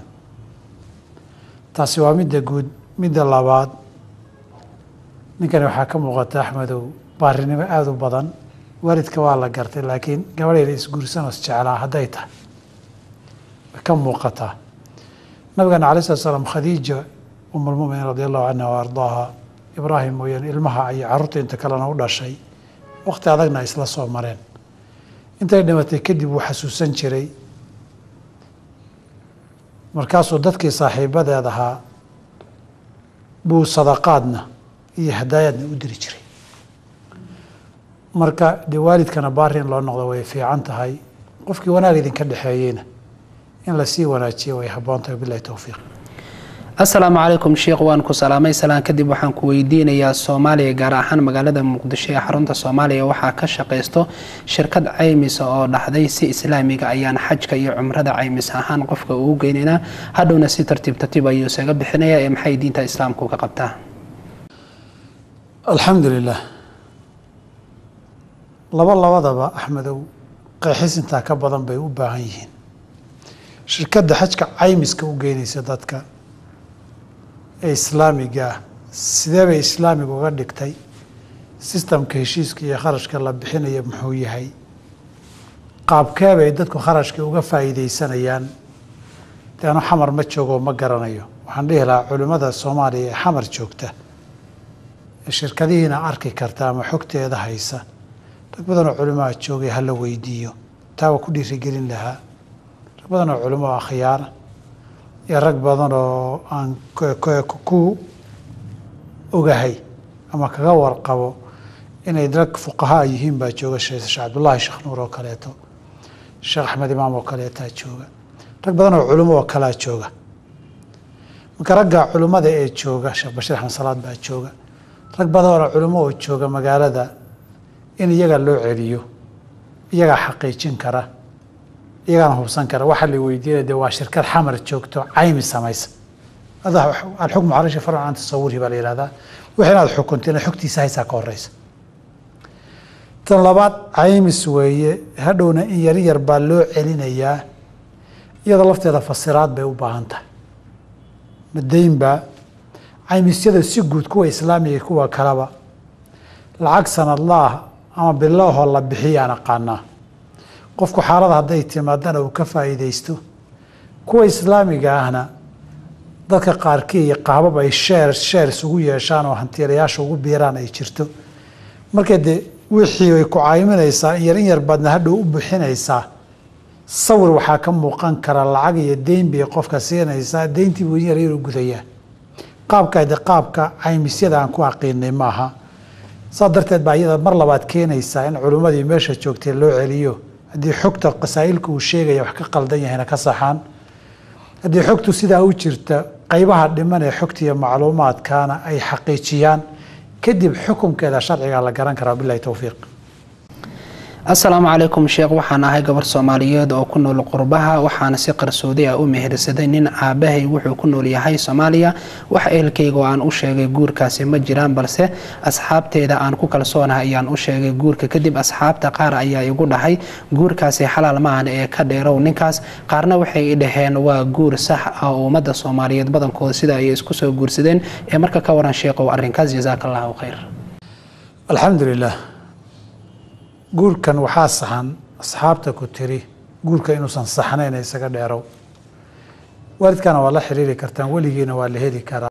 تاسوا مدة جود مدة لبعض نكنا حكم وقت أحمد وبارني أذو بدن ورد كوالا قرت لكن قبل يريس قرصان استعلا هديته كم وقتها نبغى عليه الصلاة والسلام خديجة أم المؤمنين رضي الله عنها وأرضاها إبراهيم وين المها أي عرض أنت كلنا ولا شيء وقت هذانا إسلا صومرين أنت عندما تكذب وحسوسن شري مركز ودتك صاحب هذا بو صدقاتنا هي هدايتنا ودري شري مركا دي والد كان بارين لو نقضي في عنتها هاي قفك وانا إذا كان حيينا إن لا سي ولا شيء ويحبونته بالله توفيق السلام عليكم شيخ وان ku salaamay salaan kadib waxaan ku weydiinayaa Soomaaliya gaar ahaan magaalada Muqdisho ee xarunta Soomaaliya waxa ka shaqeysto shirkad caymis oo dhaxday si islaamiga ayaan xajka iyo umrada caymis ahaan qofka uu geynina hadhowna si tartiib ayuu isaga bixinaya ee maxay diinta islaamku ka qabtaa alxamdulillah labadaba axmedow qeexis inta ka badan bay u baahan yihiin shirkadda xajka caymiska u geynaysa dadka islaamiga sidee bay islaamiga uga dhigtay systemka heshiiska iyo kharashka la bixinayo muxuu yahay qaabkee bay dadku kharashka uga faa'iideysanayaan taano xamar ma joogo ma garanayo waxaan dhihi lahaa culimada Soomaaliya ee xamar joogta shirkadihiina arki karta ama xogteeda haysa dad badan oo culimada joogay hala weydiiyo taa ku dhiirigelin lahaa dad badan oo culimada khiyaar يا رجل بدنو عن كو أوجهي أما كجوار قبو إن يدرك فقهاء يهم بجوج الشيخ عبد الله الشيخ نور وكالته الشيخ أحمد إمام وكالته جوجا رجل بدنو علماء وكالات جوجا مكرجع علماء ده جوجا الشيخ بشير أحمد صلاة بعد جوجا رجل بدنو علماء جوجا مقالة ده إن يجا له عليو يجا حقيقين كره iyagaan hubsan kara waxa la weydiinay waa shirkad xamar joogto caymis samaysa hada al-hukm ala shay far'an tasawwuri bal ilada waxa aad xukuntina xogtiisa haysa ka horeysa tan labaad caymis weeye hadhowna in yar baa loo celinayaa iyada lafteeda fasiraad bay u baahan tahay madaynba caymisyada si guud kuwa islaamiga kuwa kalaba lacag sanadlaah ama bilaaho la bixiyana qaana qofku xaalada haday timaadana uu ka faa'iideysto kuwa islaamiga ahna dadka qaarkii iyo qaabab ay share ugu yeeshaan oo hantiilayaasha ugu biiraan ay jirto marka wixii ay ku cayminaysaa in yar badna hadhow u bixinaysaa sawir waxaa ka muuqan kara lacag iyo deyn bay qofka siinaysaa deyntii buu yar u gudayaa qaabka caymisyada aan ku aqoonay maaha saa darteed baa iyada mar labaad keenaysaa in culimmadii meesha joogtay loo celiyo haddii xogta qasaa'ilku uu sheegaya wax ka qaldan yahayna ka saxaan haddii xogtu sidaa u jirta qaybaha dhiman ee xogta iyo macluumaadkaana ay xaqiijiyaan kadib xukunkeeda sharciga la garan karaa billahi towfiiq. asalaamu calaykum sheekh, waxaan ahay gabar soomaaliyeed oo ku nool qurbaha, waxaana si qarsoodi ah u mehersaday nin aabahay wuxuu ku nool yahay Soomaaliya. wax ehelkayga oo aan u sheegay guurkaasi ma jiraan, balse asxaabteeda aan ku kalsoonahay ayaan u sheegay guurka. kadib asxaabta qaar ayaa igu dhahay guurkaasi xalaal maahan ee ka dheerow ninkaas. qaarna waxay dhaheen waa guur sax ah oo ummadda Soomaaliyeed badankooda sida ay isku soo guursadeen. ee marka ka waran sheekhow arrinkaas, jazaakallahu khayr. alxamdulilah, guurkan waxaa saxan asxaabta ku tiri guurka inuusan saxnayn isaga dheerow. waalidkana waa la xiriiri kartaan, weligiina waa la heli karaa.